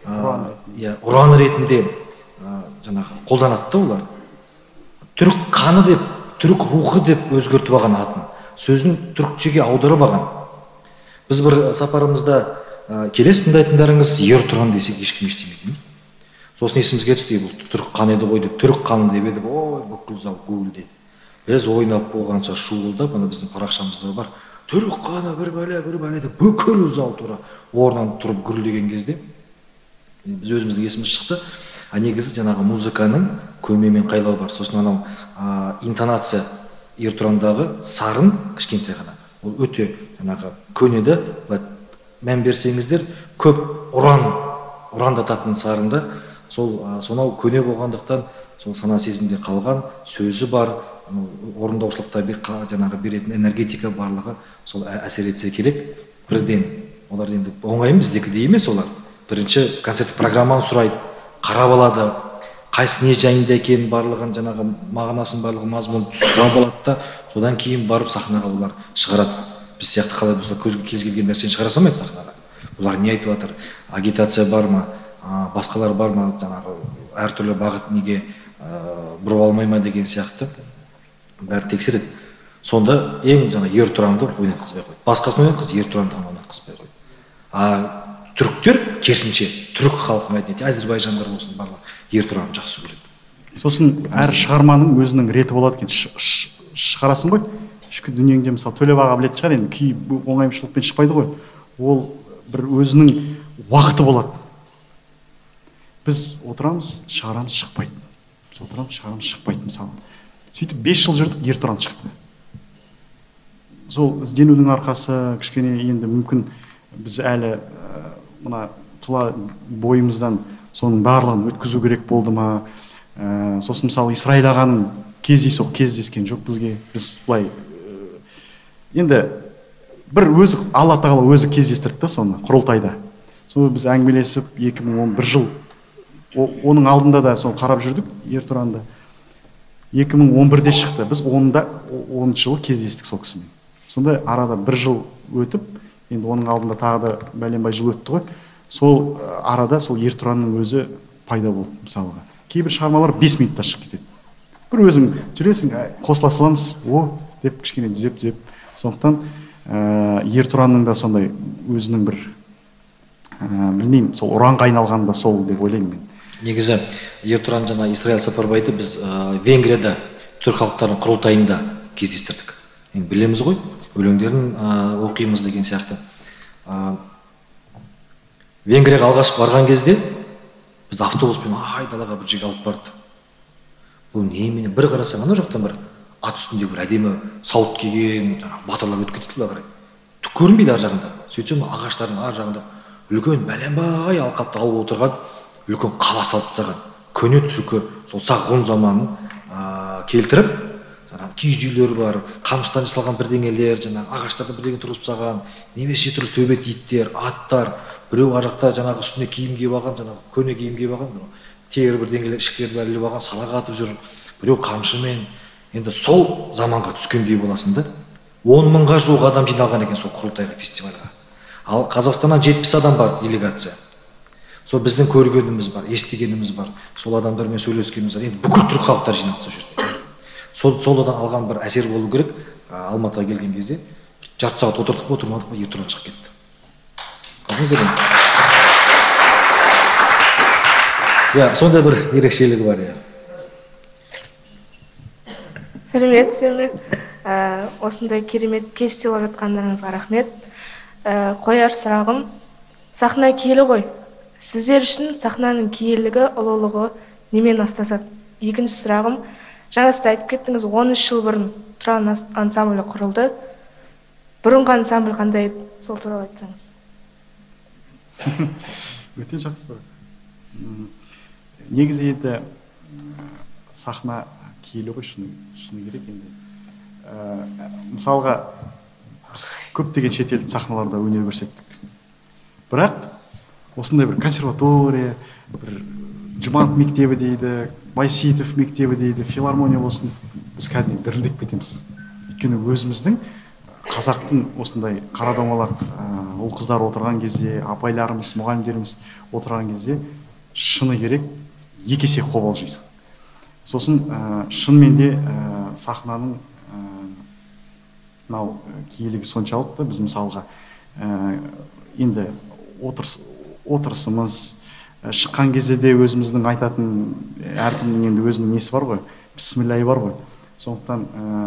ұраны ретінде жаңағы қолданады олар. Түрік қаны деп, түрік рухы деп өзгертіп алған атын, сөзін түрікшеге аударып алған. Біз бір сапарымызда келесі тыңдайтындарыңыз Ертұран десек ешкім ештемейді. Сосын есімізге түсті, бұл түрік қан еді ғой деп, түрік қаны деп еді, ой, бүкіл зал гуілдеді. Біз ойнап болғанша шуылдап, ана біздің парақшамызда бар, түрік қаны бір бәле, бір бәле деп, бүкіл зал тура орнынан тұрып гүрілдеген кезде біз өзіміздің есіміз шықты. А негізі жаңағы музыканың көмеймен қайлау бар. Сосын анау интонация Ертұрандағы сарын кішкентай ғана. Ол өте жаңағы көнеді. Мән берсеңіздер, көп ұран, ұрандататын сарында сол сонау көне болғандықтан сол сана сезімде қалған сөзі бар, орындаушылықта жаңағы беретін энергетика барлығы сол әсер етсе керек. Бірден олар енді оңай біздекідей емес олар. Бірінші концерт программаны сұрайды, қарап алады, қайсы не жайында екенін барлығын жаңағы мағынасын барлығы мазмұнын сұрап алады да, содан кейін барып сахнаға олар шығарады. Біз сияқты қалай болса көзге кез келген нәрсені шығара салмайды сахнаға. Олар не айтып жатыр, агитация бар ма, басқалар бар ма, жаңағы әртүрлі бағыт неге бұрып алмай ма деген сияқты бәрі тексереді. Сонда ең жаңа Ертұранды ойнатқызбай қойды. Басқасын ойнатқыз, Ертұранды ойнатқызбай қойды. А түріктер керісінше түрік халық мәдениеті, әзербайжандар болсын барлығы Ертұранды жақсы көреді. Сосын әр шығарманың өзінің реті болады екен. Шығарасың ғой, ішкі дүниеңде мысалы Төлеп аға білетін шығар, енді күй оңайымшылықпен шықпайды ғой. Ол бір өзінің уақыты болады. Біз отырамыз, шығарамыз, шықпайды. Біз отырамыз, шығарамыз, шықпайды мысалы. Сөйтіп бес жыл жүрдік, Ертұран шықты. Сол ізденудің арқасы кішкене енді мүмкін біз әлі мына тұла бойымыздан соның барлығын өткізу керек болды ма. Сосын мысалы Исраил ағаның кездейсоқ кездескен жоқ бізге. Біз былай енді бір өзі Алла тағала өзі кездестірді соны құрылтайда. Сол біз әңгімелесіп екі мың он бір жыл оның алдында да сол қарап жүрдік Ертұранды. екі мың он бірде шықты. Біз онда оныншы жылы кездестік сол кісімен. Сонда арада бір жыл өтіп, енді оның алдында тағы да бәленбай жыл өтті ғой. Сол арада сол Ертұранның өзі пайда болды мысалға. Кейбір шығармалар бес минутта шығып кетеді. Бір өзің жүресің, қосыла саламыз, о деп кішкене түзеп-түзеп. Сондықтан Ертұранның да сондай өзінің бір білмеймін, сол ұранға айналғаны да сол деп ойлаймын мен. Негізі Ертұран жаңа Исраил Сапарбайды біз Венгрияда түрік халықтарының құрылтайында кездестірдік. Енді білеміз ғой, өлеңдерін оқимыз деген сияқты. Венгрияға алғаш барған кезде біз автобуспен айдалаға бір жерге алып барды. Бұл немене? Бір қарасаң ана жақтан бір ат үстінде бір әдемі сауыт киген жаңағы батырлар өтіп кетеді былай қарай, түк көрінбейді ар жағында. Сөйтсем ағаштардың ар жағында үлкен бәленбай алқапты алып отырған үлкен қала салып тастаған көне түркі сол сағын заманын келтіріп, жаңағы киіз үйлер бар, қамыстан жасалған бірдеңелер, жаңағы ағаштардан бірдеңе тұрғызып тастаған, немесе түрлі төбет иттер, аттар, біреу ар жақта жаңағы үстіне киім киіп алған, жаңағы көне киім киіп алған, тері бірдеңелер ішіктерді іліп алған, салақ атып жүр, біреу қамшымен. Енді сол заманға түскендей боласың да. он мыңға жуық адам жиналған екен сол құрылтайға, фестивальға. Ал Қазақстаннан жетпіс адам бар делегация. Сол біздің көргеніміз бар, естігеніміз бар, сол адамдармен сөйлескеніміз бар. Енді бүкіл түрік халықтары жиналды сол жерде. Сол содан алған бір әсер болу керек. Алматыға келген кезде жарты сағат отырдық па, отырмадық па, ертұран шығып кетті. Қалдыңыздар ма? Я, сондай бір ерекшелігі бар я. Сәлеметсіз ме? Осындай керемет кеш сыйлап жатқандарыңызға рахмет. Қояр сұрағым, сахна киелі ғой. Сіздер үшін сахнаның киелігі, ұлылығы немен астасады? Екінші сұрағым, жаңа сіз айтып кеттіңіз, он үш жыл бұрын Тұран ансамблі құрылды. Бұрынғы ансамбль қандай еді? Сол туралы айтсаңыз. Өте жақсы. Негізі енді сахна киелі ғой, шыны керек енді. Мысалға, біз көптеген шетелдік сахналарда өнер көрсеттік. Бірақ осындай бір консерватория, бір Жұманов мектебі дейді, Байсейітов мектебі дейді, филармония болсын, біз кәдімгі дірілдеп кетеміз. Өйткені өзіміздің қазақтың осындай қара домалақ ұл қыздар отырған кезде, апайларымыз, мұғалімдеріміз отырған кезде шыны керек екі есе қобалжисың. Сосын шынымен де сахнаның мынау киелігі соншалықты біз мысалға енді отырысымыз шыққан кезде де өзіміздің айтатын әркімнің енді өзінің несі бар ғой, бісмілләхи бар ғой. Сондықтан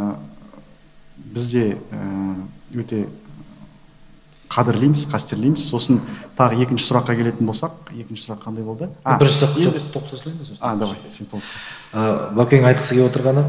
бізде өте қадірлейміз, қастерлейміз. Сосын тағы екінші сұраққа келетін болсақ, екінші сұрақ қандай болды? Бірінші сұрақ тоқтасылайын ба? А, давай, сен тоқтас. Бәкең айтқысы келіп отырғаны,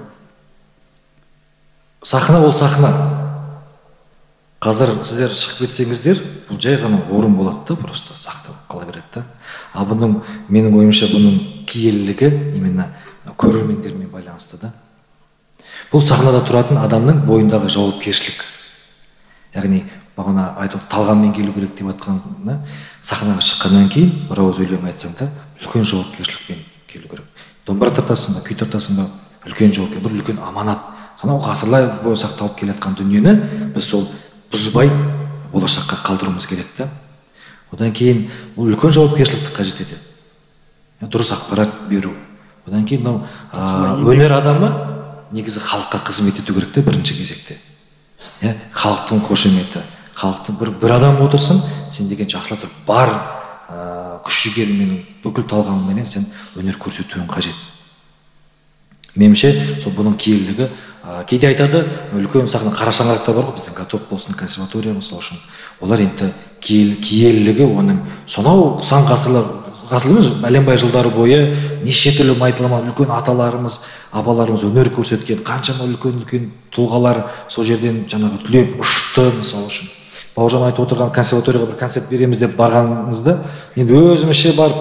сахна ол сахна. Қазір сіздер шығып кетсеңіздер, бұл жай ғана орын болады да, просто сақтап қала береді да. А бұның, менің ойымша, бұның киелілігі именно көрермендермен байланысты да. Бұл сахнада тұратын адамның бойындағы жауапкершілік. Яғни бағана айтып талғаммен келу керек деп айтқанына, сахнаға шыққаннан кейін бір ауыз өлең айтсаң да, үлкен жауапкершілікпен келу керек. Домбыра тартасың ба, күй тартасың ба, үлкен жауапкершілік, бір үлкен аманат. Сонау ғасырлар бойы сақталып келе жатқан дүниені біз сол бұзбай болашаққа қалдыруымыз керек та. Одан кейін бұл үлкен жауапкершілікті қажет етеді. Дұрыс ақпарат беру. Одан кейін мынау өнер адамы негізі халыққа қызмет ету керек те бірінші кезекте. Халықтың қошеметі, халықтың бір адам отырсын, сен деген жақсылап тұрып бар күш-жігермен, бүкіл талғамыңменен сен өнер көрсетуің қажет. Меніңше, сол бұның киелілігі, кейде айтады, үлкен сахна қара шаңырақта бар ғой, біздің Каток болсын, консерватория мысалы үшін. Олар енді киелілігі оның сонау сан ғасырлар, ғасырлар бәленбай жылдары бойы неше түрлі айтылмаған үлкен аталарымыз, апаларымыз өнер көрсеткен, қаншама үлкен-үлкен тұлғалар сол жерден жаңағы түлеп ұшты мысалы үшін. Бауыржан айтып отырған консерваторияға бір концерт береміз деп барғанымызда, енді өзімізше барып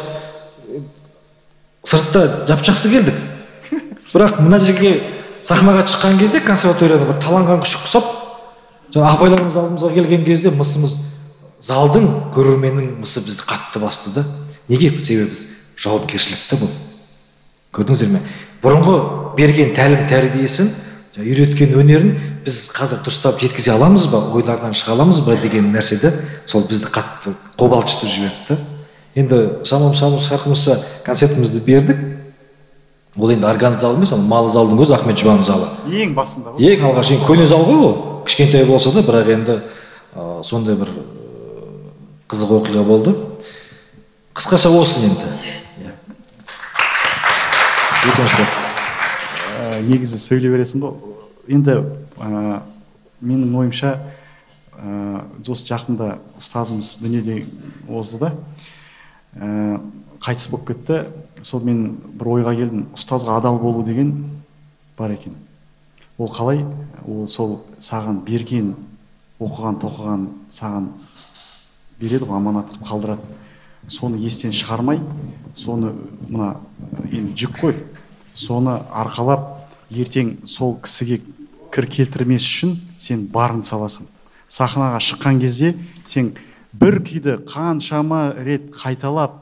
сыртта жап-жақсы келдік. Бірақ мына жерге сахнаға шыққан кезде консерваторияда бір таланған күшік құсап, жаңа апайларымыз алдымызға келген кезде мысымыз, залдың, көрерменнің мысы бізді қатты басты да. Неге? Себебі біз жауапкершілікті бұл. Көрдіңіздер ме? Бұрынғы берген тәлім тәрбиесін, үйреткен өнерін біз қазір дұрыстап жеткізе аламыз ба, ойлардан шыға аламыз ба деген нәрседе сол бізді қатты қобалжытып жіберді. Енді шамам шарқымызша концертімізді бердік. Ол енді орган зал емес, малы залдың өзі Ахмет Жұбанов залы. Ең басында ғой. Ең алғаш, ең көне зал ғой ол. Кішкентай болса да, бірақ енді сондай бір қызық оқиға болды. Қысқаша осы енді. Негізі сөйлей бересің ғой. Енді менің ойымша осы жақында ұстазымыз дүниеде озды да, қайтыс болып кетті. Сол мен бір ойға келдім, ұстазға адал болу деген бар екен. ол қалай? Ол сол саған берген, оқыған, тоқыған саған береді ғой, аманат қылып қалдырады. Соны естен шығармай, соны мына енді жүк қой, соны арқалап, ертең сол кісіге кір келтірмес үшін сен барын саласың. Сахнаға шыққан кезде сен бір күйді қаншама рет қайталап,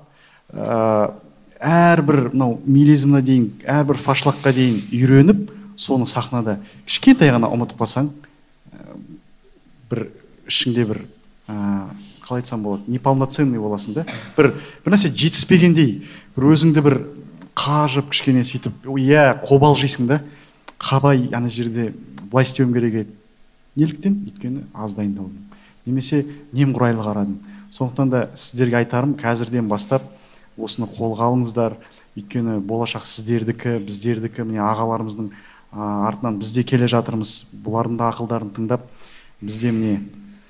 әрбір мынау мелизмына дейін, әрбір фашлаққа дейін үйреніп, соны сахнада кішкентай ғана ұмытып қалсаң, бір ішіңде бір, қалай айтсам болады, неполноценный боласың да. Бір бір нәрсе жетіспегендей, бір өзіңді бір қажып кішкене сөйтіп, иә, қобалжисың да. Қабай ана жерде былай істеуім керек еді. Неліктен? Өйткені аз дайындалдым. Немесе немқұрайлы қарадым. Сондықтан да сіздерге айтарым, қазірден бастап осыны қолға алыңыздар. Өйткені болашақ сіздердікі, біздердікі, міне ағаларымыздың артынан бізде келе жатырмыз. Бұлардың да ақылдарын тыңдап, бізде міне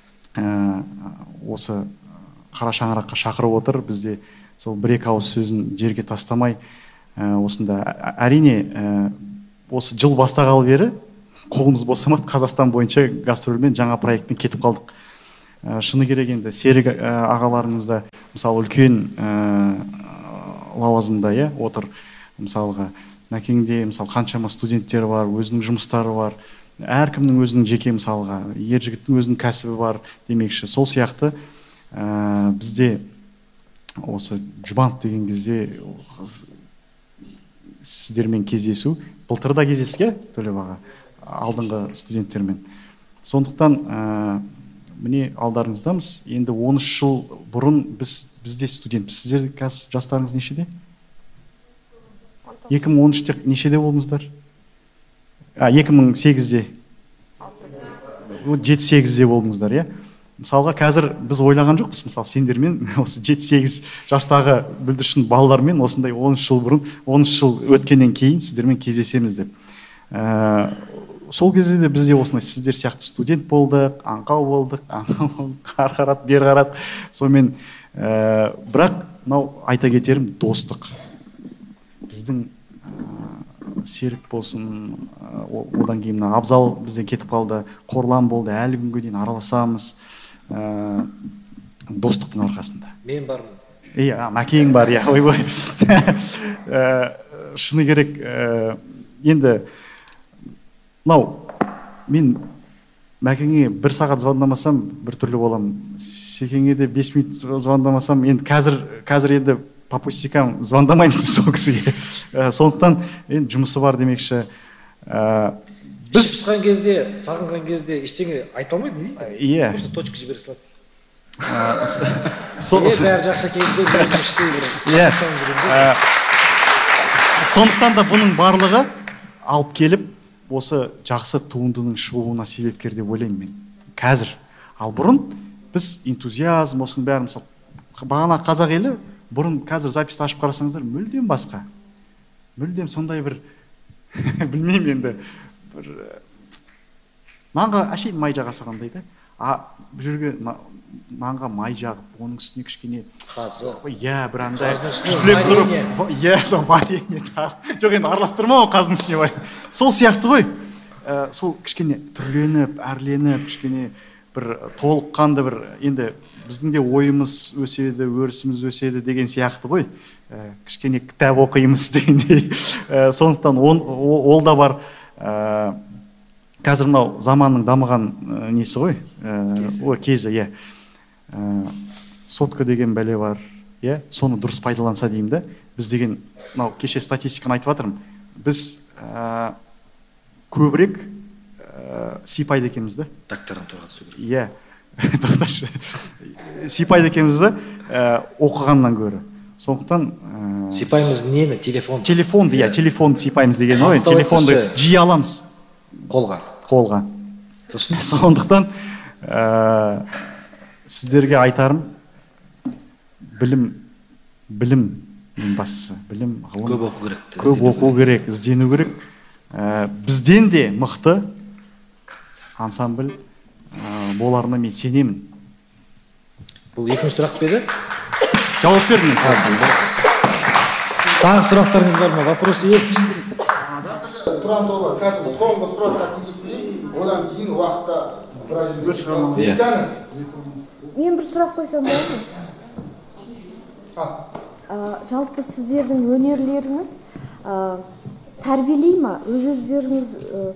осы қара шаңыраққа шақырып отыр. Бізде сол бір-екі ауыз сөзін жерге тастамай, осында әрине осы жыл бастағалы бері қолымыз босамады, Қазақстан бойынша гастрольмен жаңа проектпен кетіп қалдық. Шыны керек енді Серік ағаларыңызда мысалы үлкен лауазымда иә отыр. Мысалға Мәкеңде мысалы қаншама студенттер бар, өзінің жұмыстары бар. Әркімнің өзінің жеке мысалға, ер жігіттің өзінің кәсібі бар демекші. Сол сияқты бізде осы Жұбанов деген кезде сіздермен кездесу, былтыр да кездеске Төлеп аға алдыңғы студенттермен. Сондықтан міне алдарыңыздамыз. Енді он үш жыл бұрын біз бізде студентпіз. Сіздер қазір жастарыңыз нешеде? екі мың он үште нешеде болдыңыздар? екі мың сегізде. жеті сегізде болдыңыздар, иә? Мысалға қазір біз ойлаған жоқпыз, мысалы сендермен осы жеті сегіз жастағы бүлдіршін балалармен осындай он үш жыл бұрын, он үш жыл өткеннен кейін сіздермен кездесеміз деп. Сол кезде де бізде осындай сіздер сияқты студент болдық, аңқау болдық, ары қарат, бері қарат. Сонымен бірақ мынау айта кетерім достық. Біздің Серік болсын, одан кейін Абзал бізден кетіп қалды, Қорлан болды, әлі күнге дейін араласамыз. Достықтың арқасында. Мен бармын. Иә, Мәкең бар, иә, ойбай. Шыны керек, енді мынау мен Мәкеңе бір сағат звондамасам бір түрлі болам. Секеңе де бес минут звондамасам, енді қазір қазір енді по пустякам звондамаймыз сол кісіге. Сондықтан енді жұмысы бар демекші. Біз шыққан кезде, сағынған кезде ештеңе айта алмайды дейді. Иә. Просто точка жібере салады. Е, бәрі жақсы келді, өзім іштей берем. Иә. Сондықтан да бұның барлығы алып келіп, осы жақсы туындының шығуына себепкер деп ойлаймын мен. Қазір. Ал бұрын біз энтузиазм осының бәрін мысалы бағана қазақ елі бұрын қазір записьті ашып қарасаңыздар мүлдем басқа. Мүлдем сондай бір білмеймін енді бір нанға әшейін май жаға салғандай да. А бұл жерге нанға май жағып, оның үстіне кішкене қазы. Иә, бір андай үштілеп тұрып, иә, сол варенье тағы. Жоқ, енді араластырма ол қазының үстіне бай. Сол сияқты ғой. Сол кішкене түрленіп, әрленіп, кішкене бір толыққанды бір, енді біздің де ойымыз өседі, өрісіміз өседі деген сияқты ғой. Кішкене кітап оқимыз дегендей. Сондықтан ол да бар. Қазір мынау заманның дамыған несі ғой, о кезі, иә. Сотка деген бәле бар, иә. Соны дұрыс пайдаланса деймін да. Біз деген, мынау кеше статистиканы айтып жатырмын. Біз көбірек сипайды екенбіз да. Докторантураға түсу керек. Иә. Тоқташы. Сипайды екенбіз да, оқығаннан гөрі. Сондықтан сипаймыз нені? Телефон. Телефонды, иә, телефонды сипаймыз деген ой, телефонды жиі аламыз. Қолға. Қолға. Сондықтан сіздерге айтарым, білім, білім бастысы, білім, ғылым. Көп оқу керек. Көп оқу керек, іздену керек. Бізден де мықты ансамбль боларына мен сенемін. Бұл екінші сұрақ па еді? Жауап бердім. Тағы сұрақтарыңыз бар ма? Вопросы есть? Тұран тобы қазір соңғы сұраққа кешіп келейік, одан кейін уақытта біраз жерге. Мен бір сұрақ қойсам болады ма? Жалпы сіздердің өнерлеріңіз тәрбиелей ма? Өз-өздеріңіз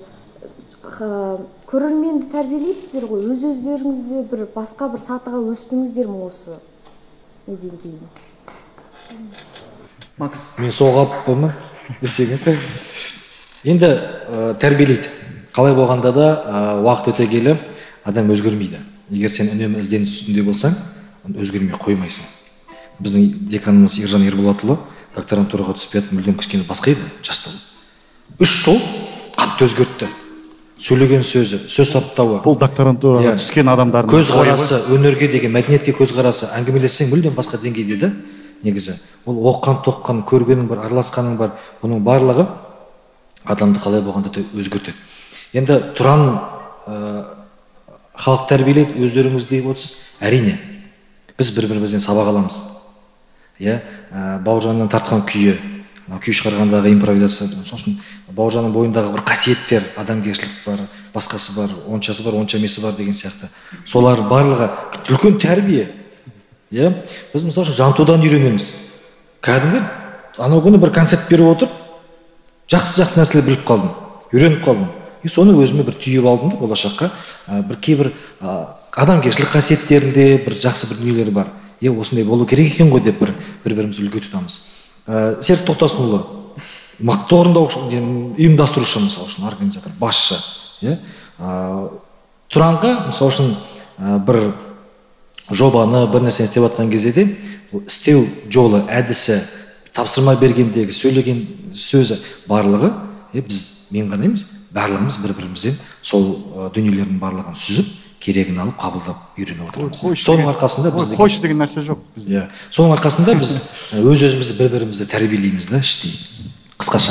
көрерменді тәрбиелейсіздер ғой, өз-өздеріңізде бір басқа бір сатыға өстіңіздер ме осы неден кейін? Макс, мен соғаппын десең. Енді тәрбиелейді. Қалай болғанда да уақыт өте келе адам өзгермейді. Егер сен үнемі ізденіс үстінде болсаң, өзгермей қоймайсың. Біздің деканымыз Ержан Ерболатұлы докторантураға түсіп еді, мүлдем кішкене басқа еді, жаста. Үш жыл қатты өзгертті. Сөйлеген сөзі, сөз саптауы. Бұл докторантураға түскен адамдардың көзқарасы, өнерге деген, мәдениетке көзқарасы, әңгімелессең мүлдем басқа деңгейде де. Негізі ол оққан, тоққан, көргенің бар, араласқаның бар, бұның барлығы адамды қалай болғанда да өзгертеді. Енді Тұран халық тәрбиелейді, өздеріңіз деп отырсыз, әрине. Біз бір-бірімізден сабақ аламыз. Иә, Бауыржанның тартқан күйі, күй шығарғандағы импровизация, сосын Бауыржанның бойындағы бір қасиеттер, адамгершілік бар, басқасы бар, оншасы бар, оншамесі бар деген сияқты. Солар барлығы үлкен тәрбие. Иә, біз мысалы жантудан үйренеміз. Кәдімгі анау күні бір концерт беріп отырып, жақсы-жақсы нәрселер біліп қалдым, үйреніп қалдым. И соны өзіме бір түйіп алдым да болашаққа. Бір кейбір адамгершілік қасиеттерінде бір жақсы бір дүниелер бар. Е, осындай болу керек екен ғой деп бір-бірімізді үлгі тұтамыз. Серік Тоқтасынұлы мықты орындаушы, ұйымдастырушы мысалы үшін, организатор, басшы. Тұранға мысалы үшін бір жобаны, бір нәрсені істеп жатқан кезде де істеу жолы, әдісі, тапсырма бергендегі сөйлеген сөзі барлығы, біз мен ғана емес, барлығымыз бір-бірімізден сол дүниелердің барлығын сүзіп, керегін алып, қабылдап үйреніп отырмыз. Соның арқасында біз қойшы деген нәрсе жоқ бізде. Соның арқасында біз өз-өзімізді бір-бірімізді тәрбиелейміз да, іштей. Қысқаша.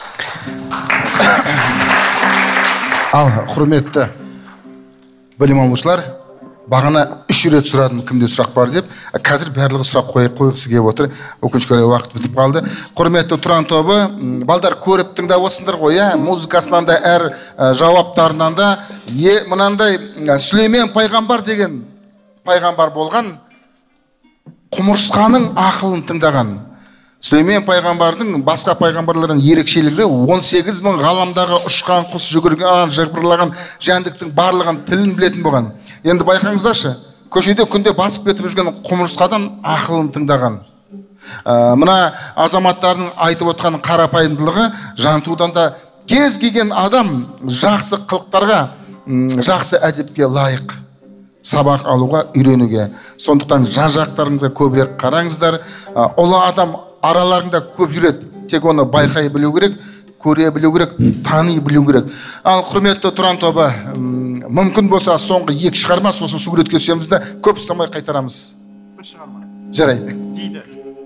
Ал, құрметті білім алушылар, бағана үш рет сұрадым, кімде сұрақ бар деп, қазір барлығы сұрақ қойғысы келіп отыр. Өкінішке орай уақыт бітіп қалды. Құрметті Тұран тобы, балдар көріп тыңдап отырсыңдар ғой, музыкасынан да әр жауаптарынан да мынандай Сүлеймен пайғамбар деген пайғамбар болған, құмырсқаның ақылын тыңдаған. Сүлеймен пайғамбардың басқа пайғамбарлардың ерекшелігі он сегіз мың ғаламдағы ұшқан, құс жүгірген, жыбырлаған жәндіктің барлығын тілін білетін болған. Енді байқаңыздаршы, көшеде күнде басып кетіп жүрген құмырсқадан ақылын тыңдаған. Мына азаматтардың айтып отқан қарапайымдылығы жантудан да кез келген адам жақсы қылықтарға, жақсы әдепке лайық. Сабақ алуға, үйренуге. Сондықтан жан-жақтарыңызға көбірек қараңыздар. Ұлы адам араларында көп жүреді. Тек оны байқай білу керек, көре білу керек, тани білу керек. Ал құрметті Тұран тобы, мүмкін болса соңғы екі шығарма, сосын суретке түсеміз де көп ұстамай қайтарамыз. Бір шығарма. Жарайды. Дейді.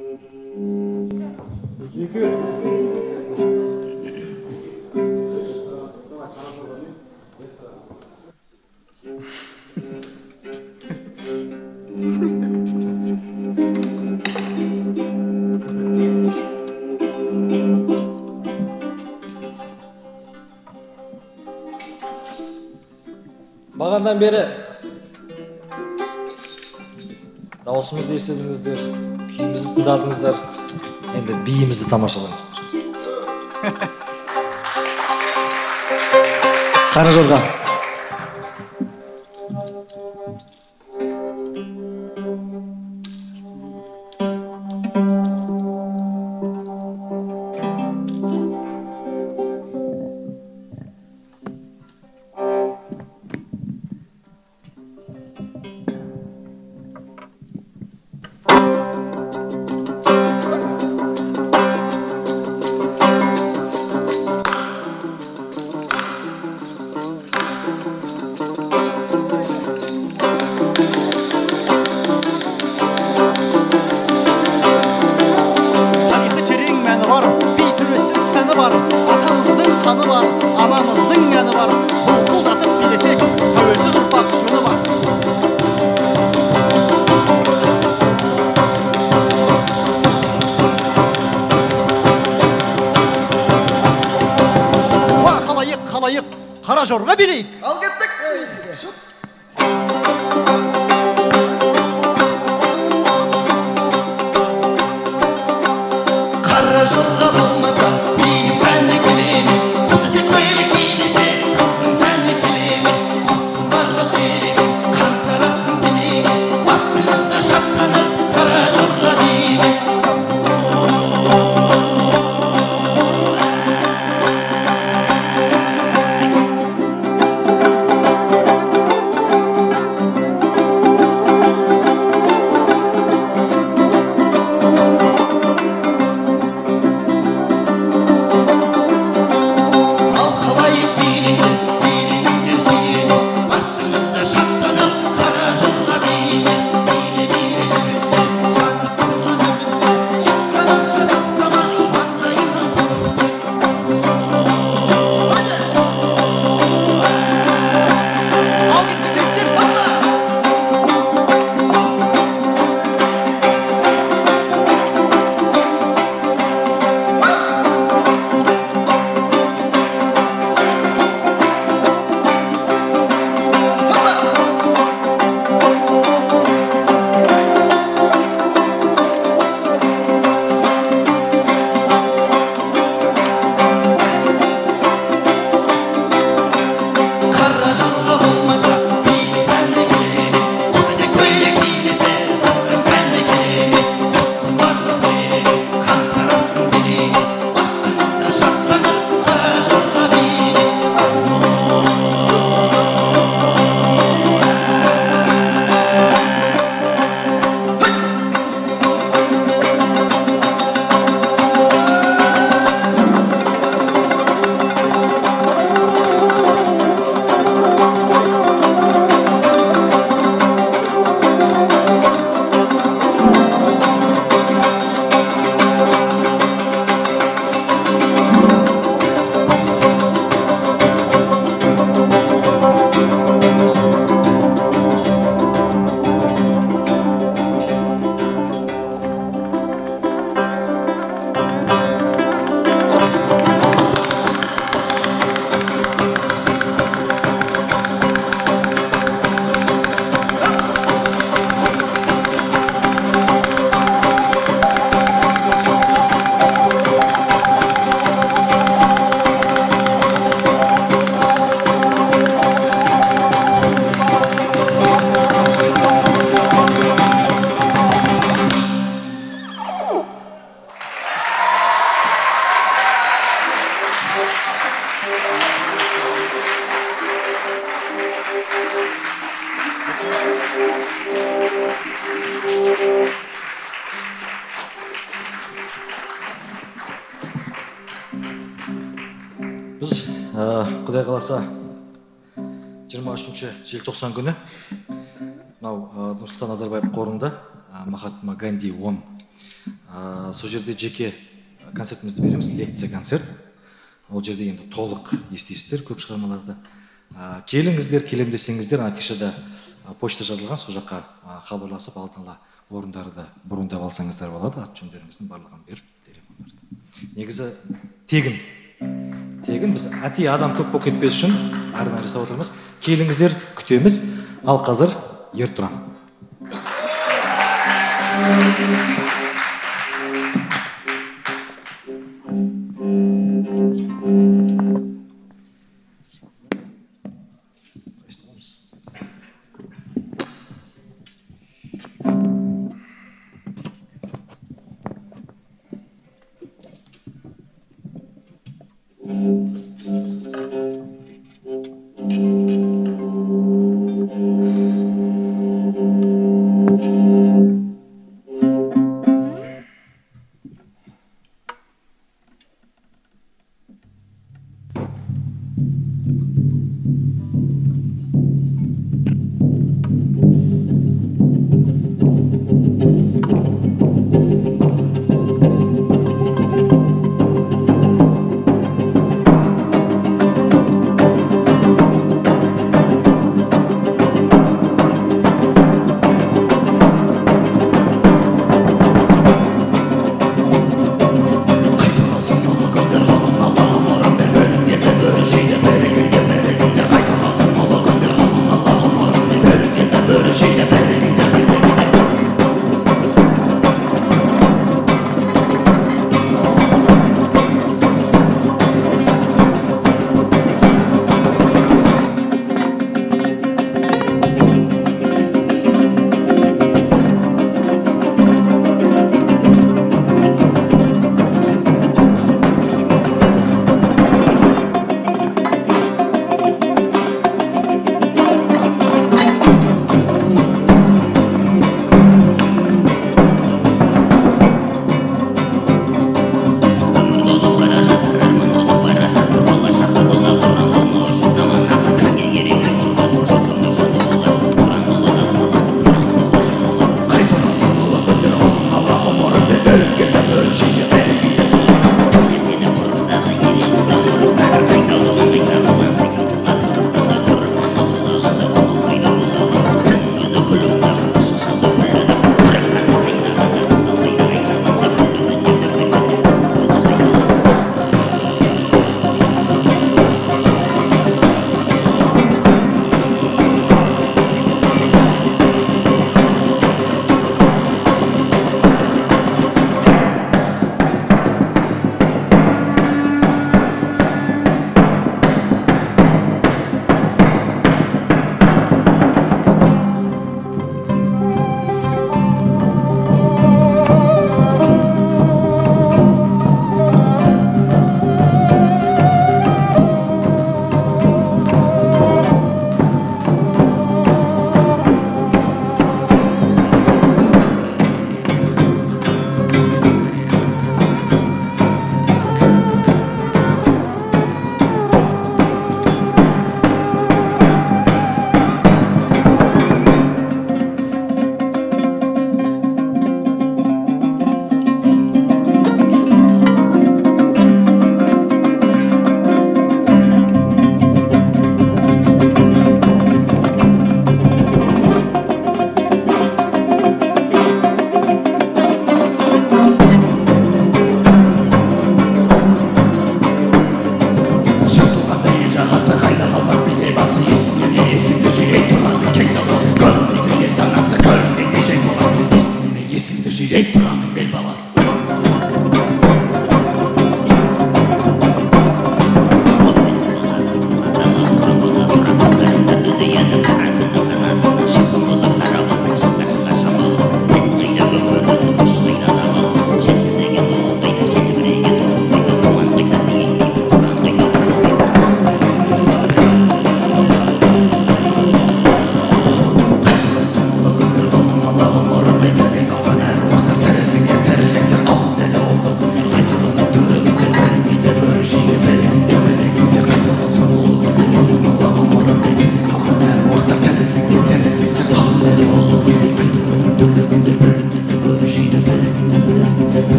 Бағандан бері дауысымызды естідіңіздер, күйімізді тыңдадыңыздар, енді биімізді тамашалаңыздар. Қара жорға. халайық қара жорға берейік. Ал кеттік. Қара жорға болмаса бидің сәні келеме, құстың көйлек кимесе қыздың сәні келеме, құсы барлық береке қантарасың денеге, басыңызда шаттанып қара жорға биге. Құдай қаласа жиырма үшінші желтоқсан күні мынау Нұрсұлтан Назарбаев қорында Махатма Ганди он сол жерде жеке концертімізді береміз, лекция концерт. Ол жерде енді толық естисіздер көп шығармаларды. Келіңіздер, келем десеңіздер, афишада почта жазылған, сол жаққа хабарласып алдын ала орындарды бұрындап алсаңыздар болады, ат жөндеріңіздің барлығын беріп, телефондарды. Негізі тегін. Тегін біз әти адам көп болып кетпес үшін арнайы жасап отырмыз. Келіңіздер, күтеміз. Ал қазір Ертұран.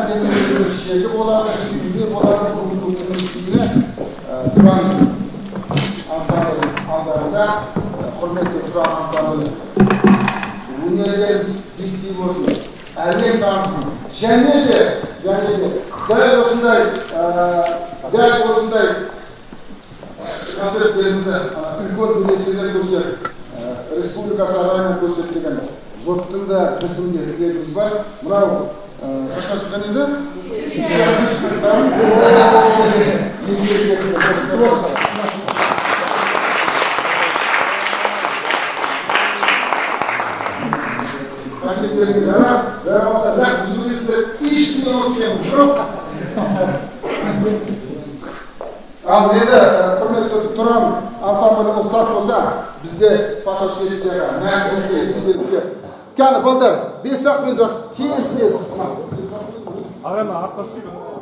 әдемі шегі болады, үйде болады, үстіне тұран ансамбль алдарында құрметті тұран ансамбль өнерлеріңіз биіктей болсын, әлем танысын. Және де, және де дәл осындай, дәл осындай концерттерімізді үлкен белестерден көрсетіп, республика сарайынан көрсетілген жұрттың да біздің де тілегіміз бар. Мынау қашқа шыққан еді? Концерттеріңіз жарап, жарамаса, бірақ біз білесіздер ешкімнен өткен жоқ. Ал енді құрметті тұран ансамблі ұлсат болса, бізде фотосессияға, мәңгілікке, естелікке. Кәні, балдар, бес ақ минут тез-тез. Ағана, ақтап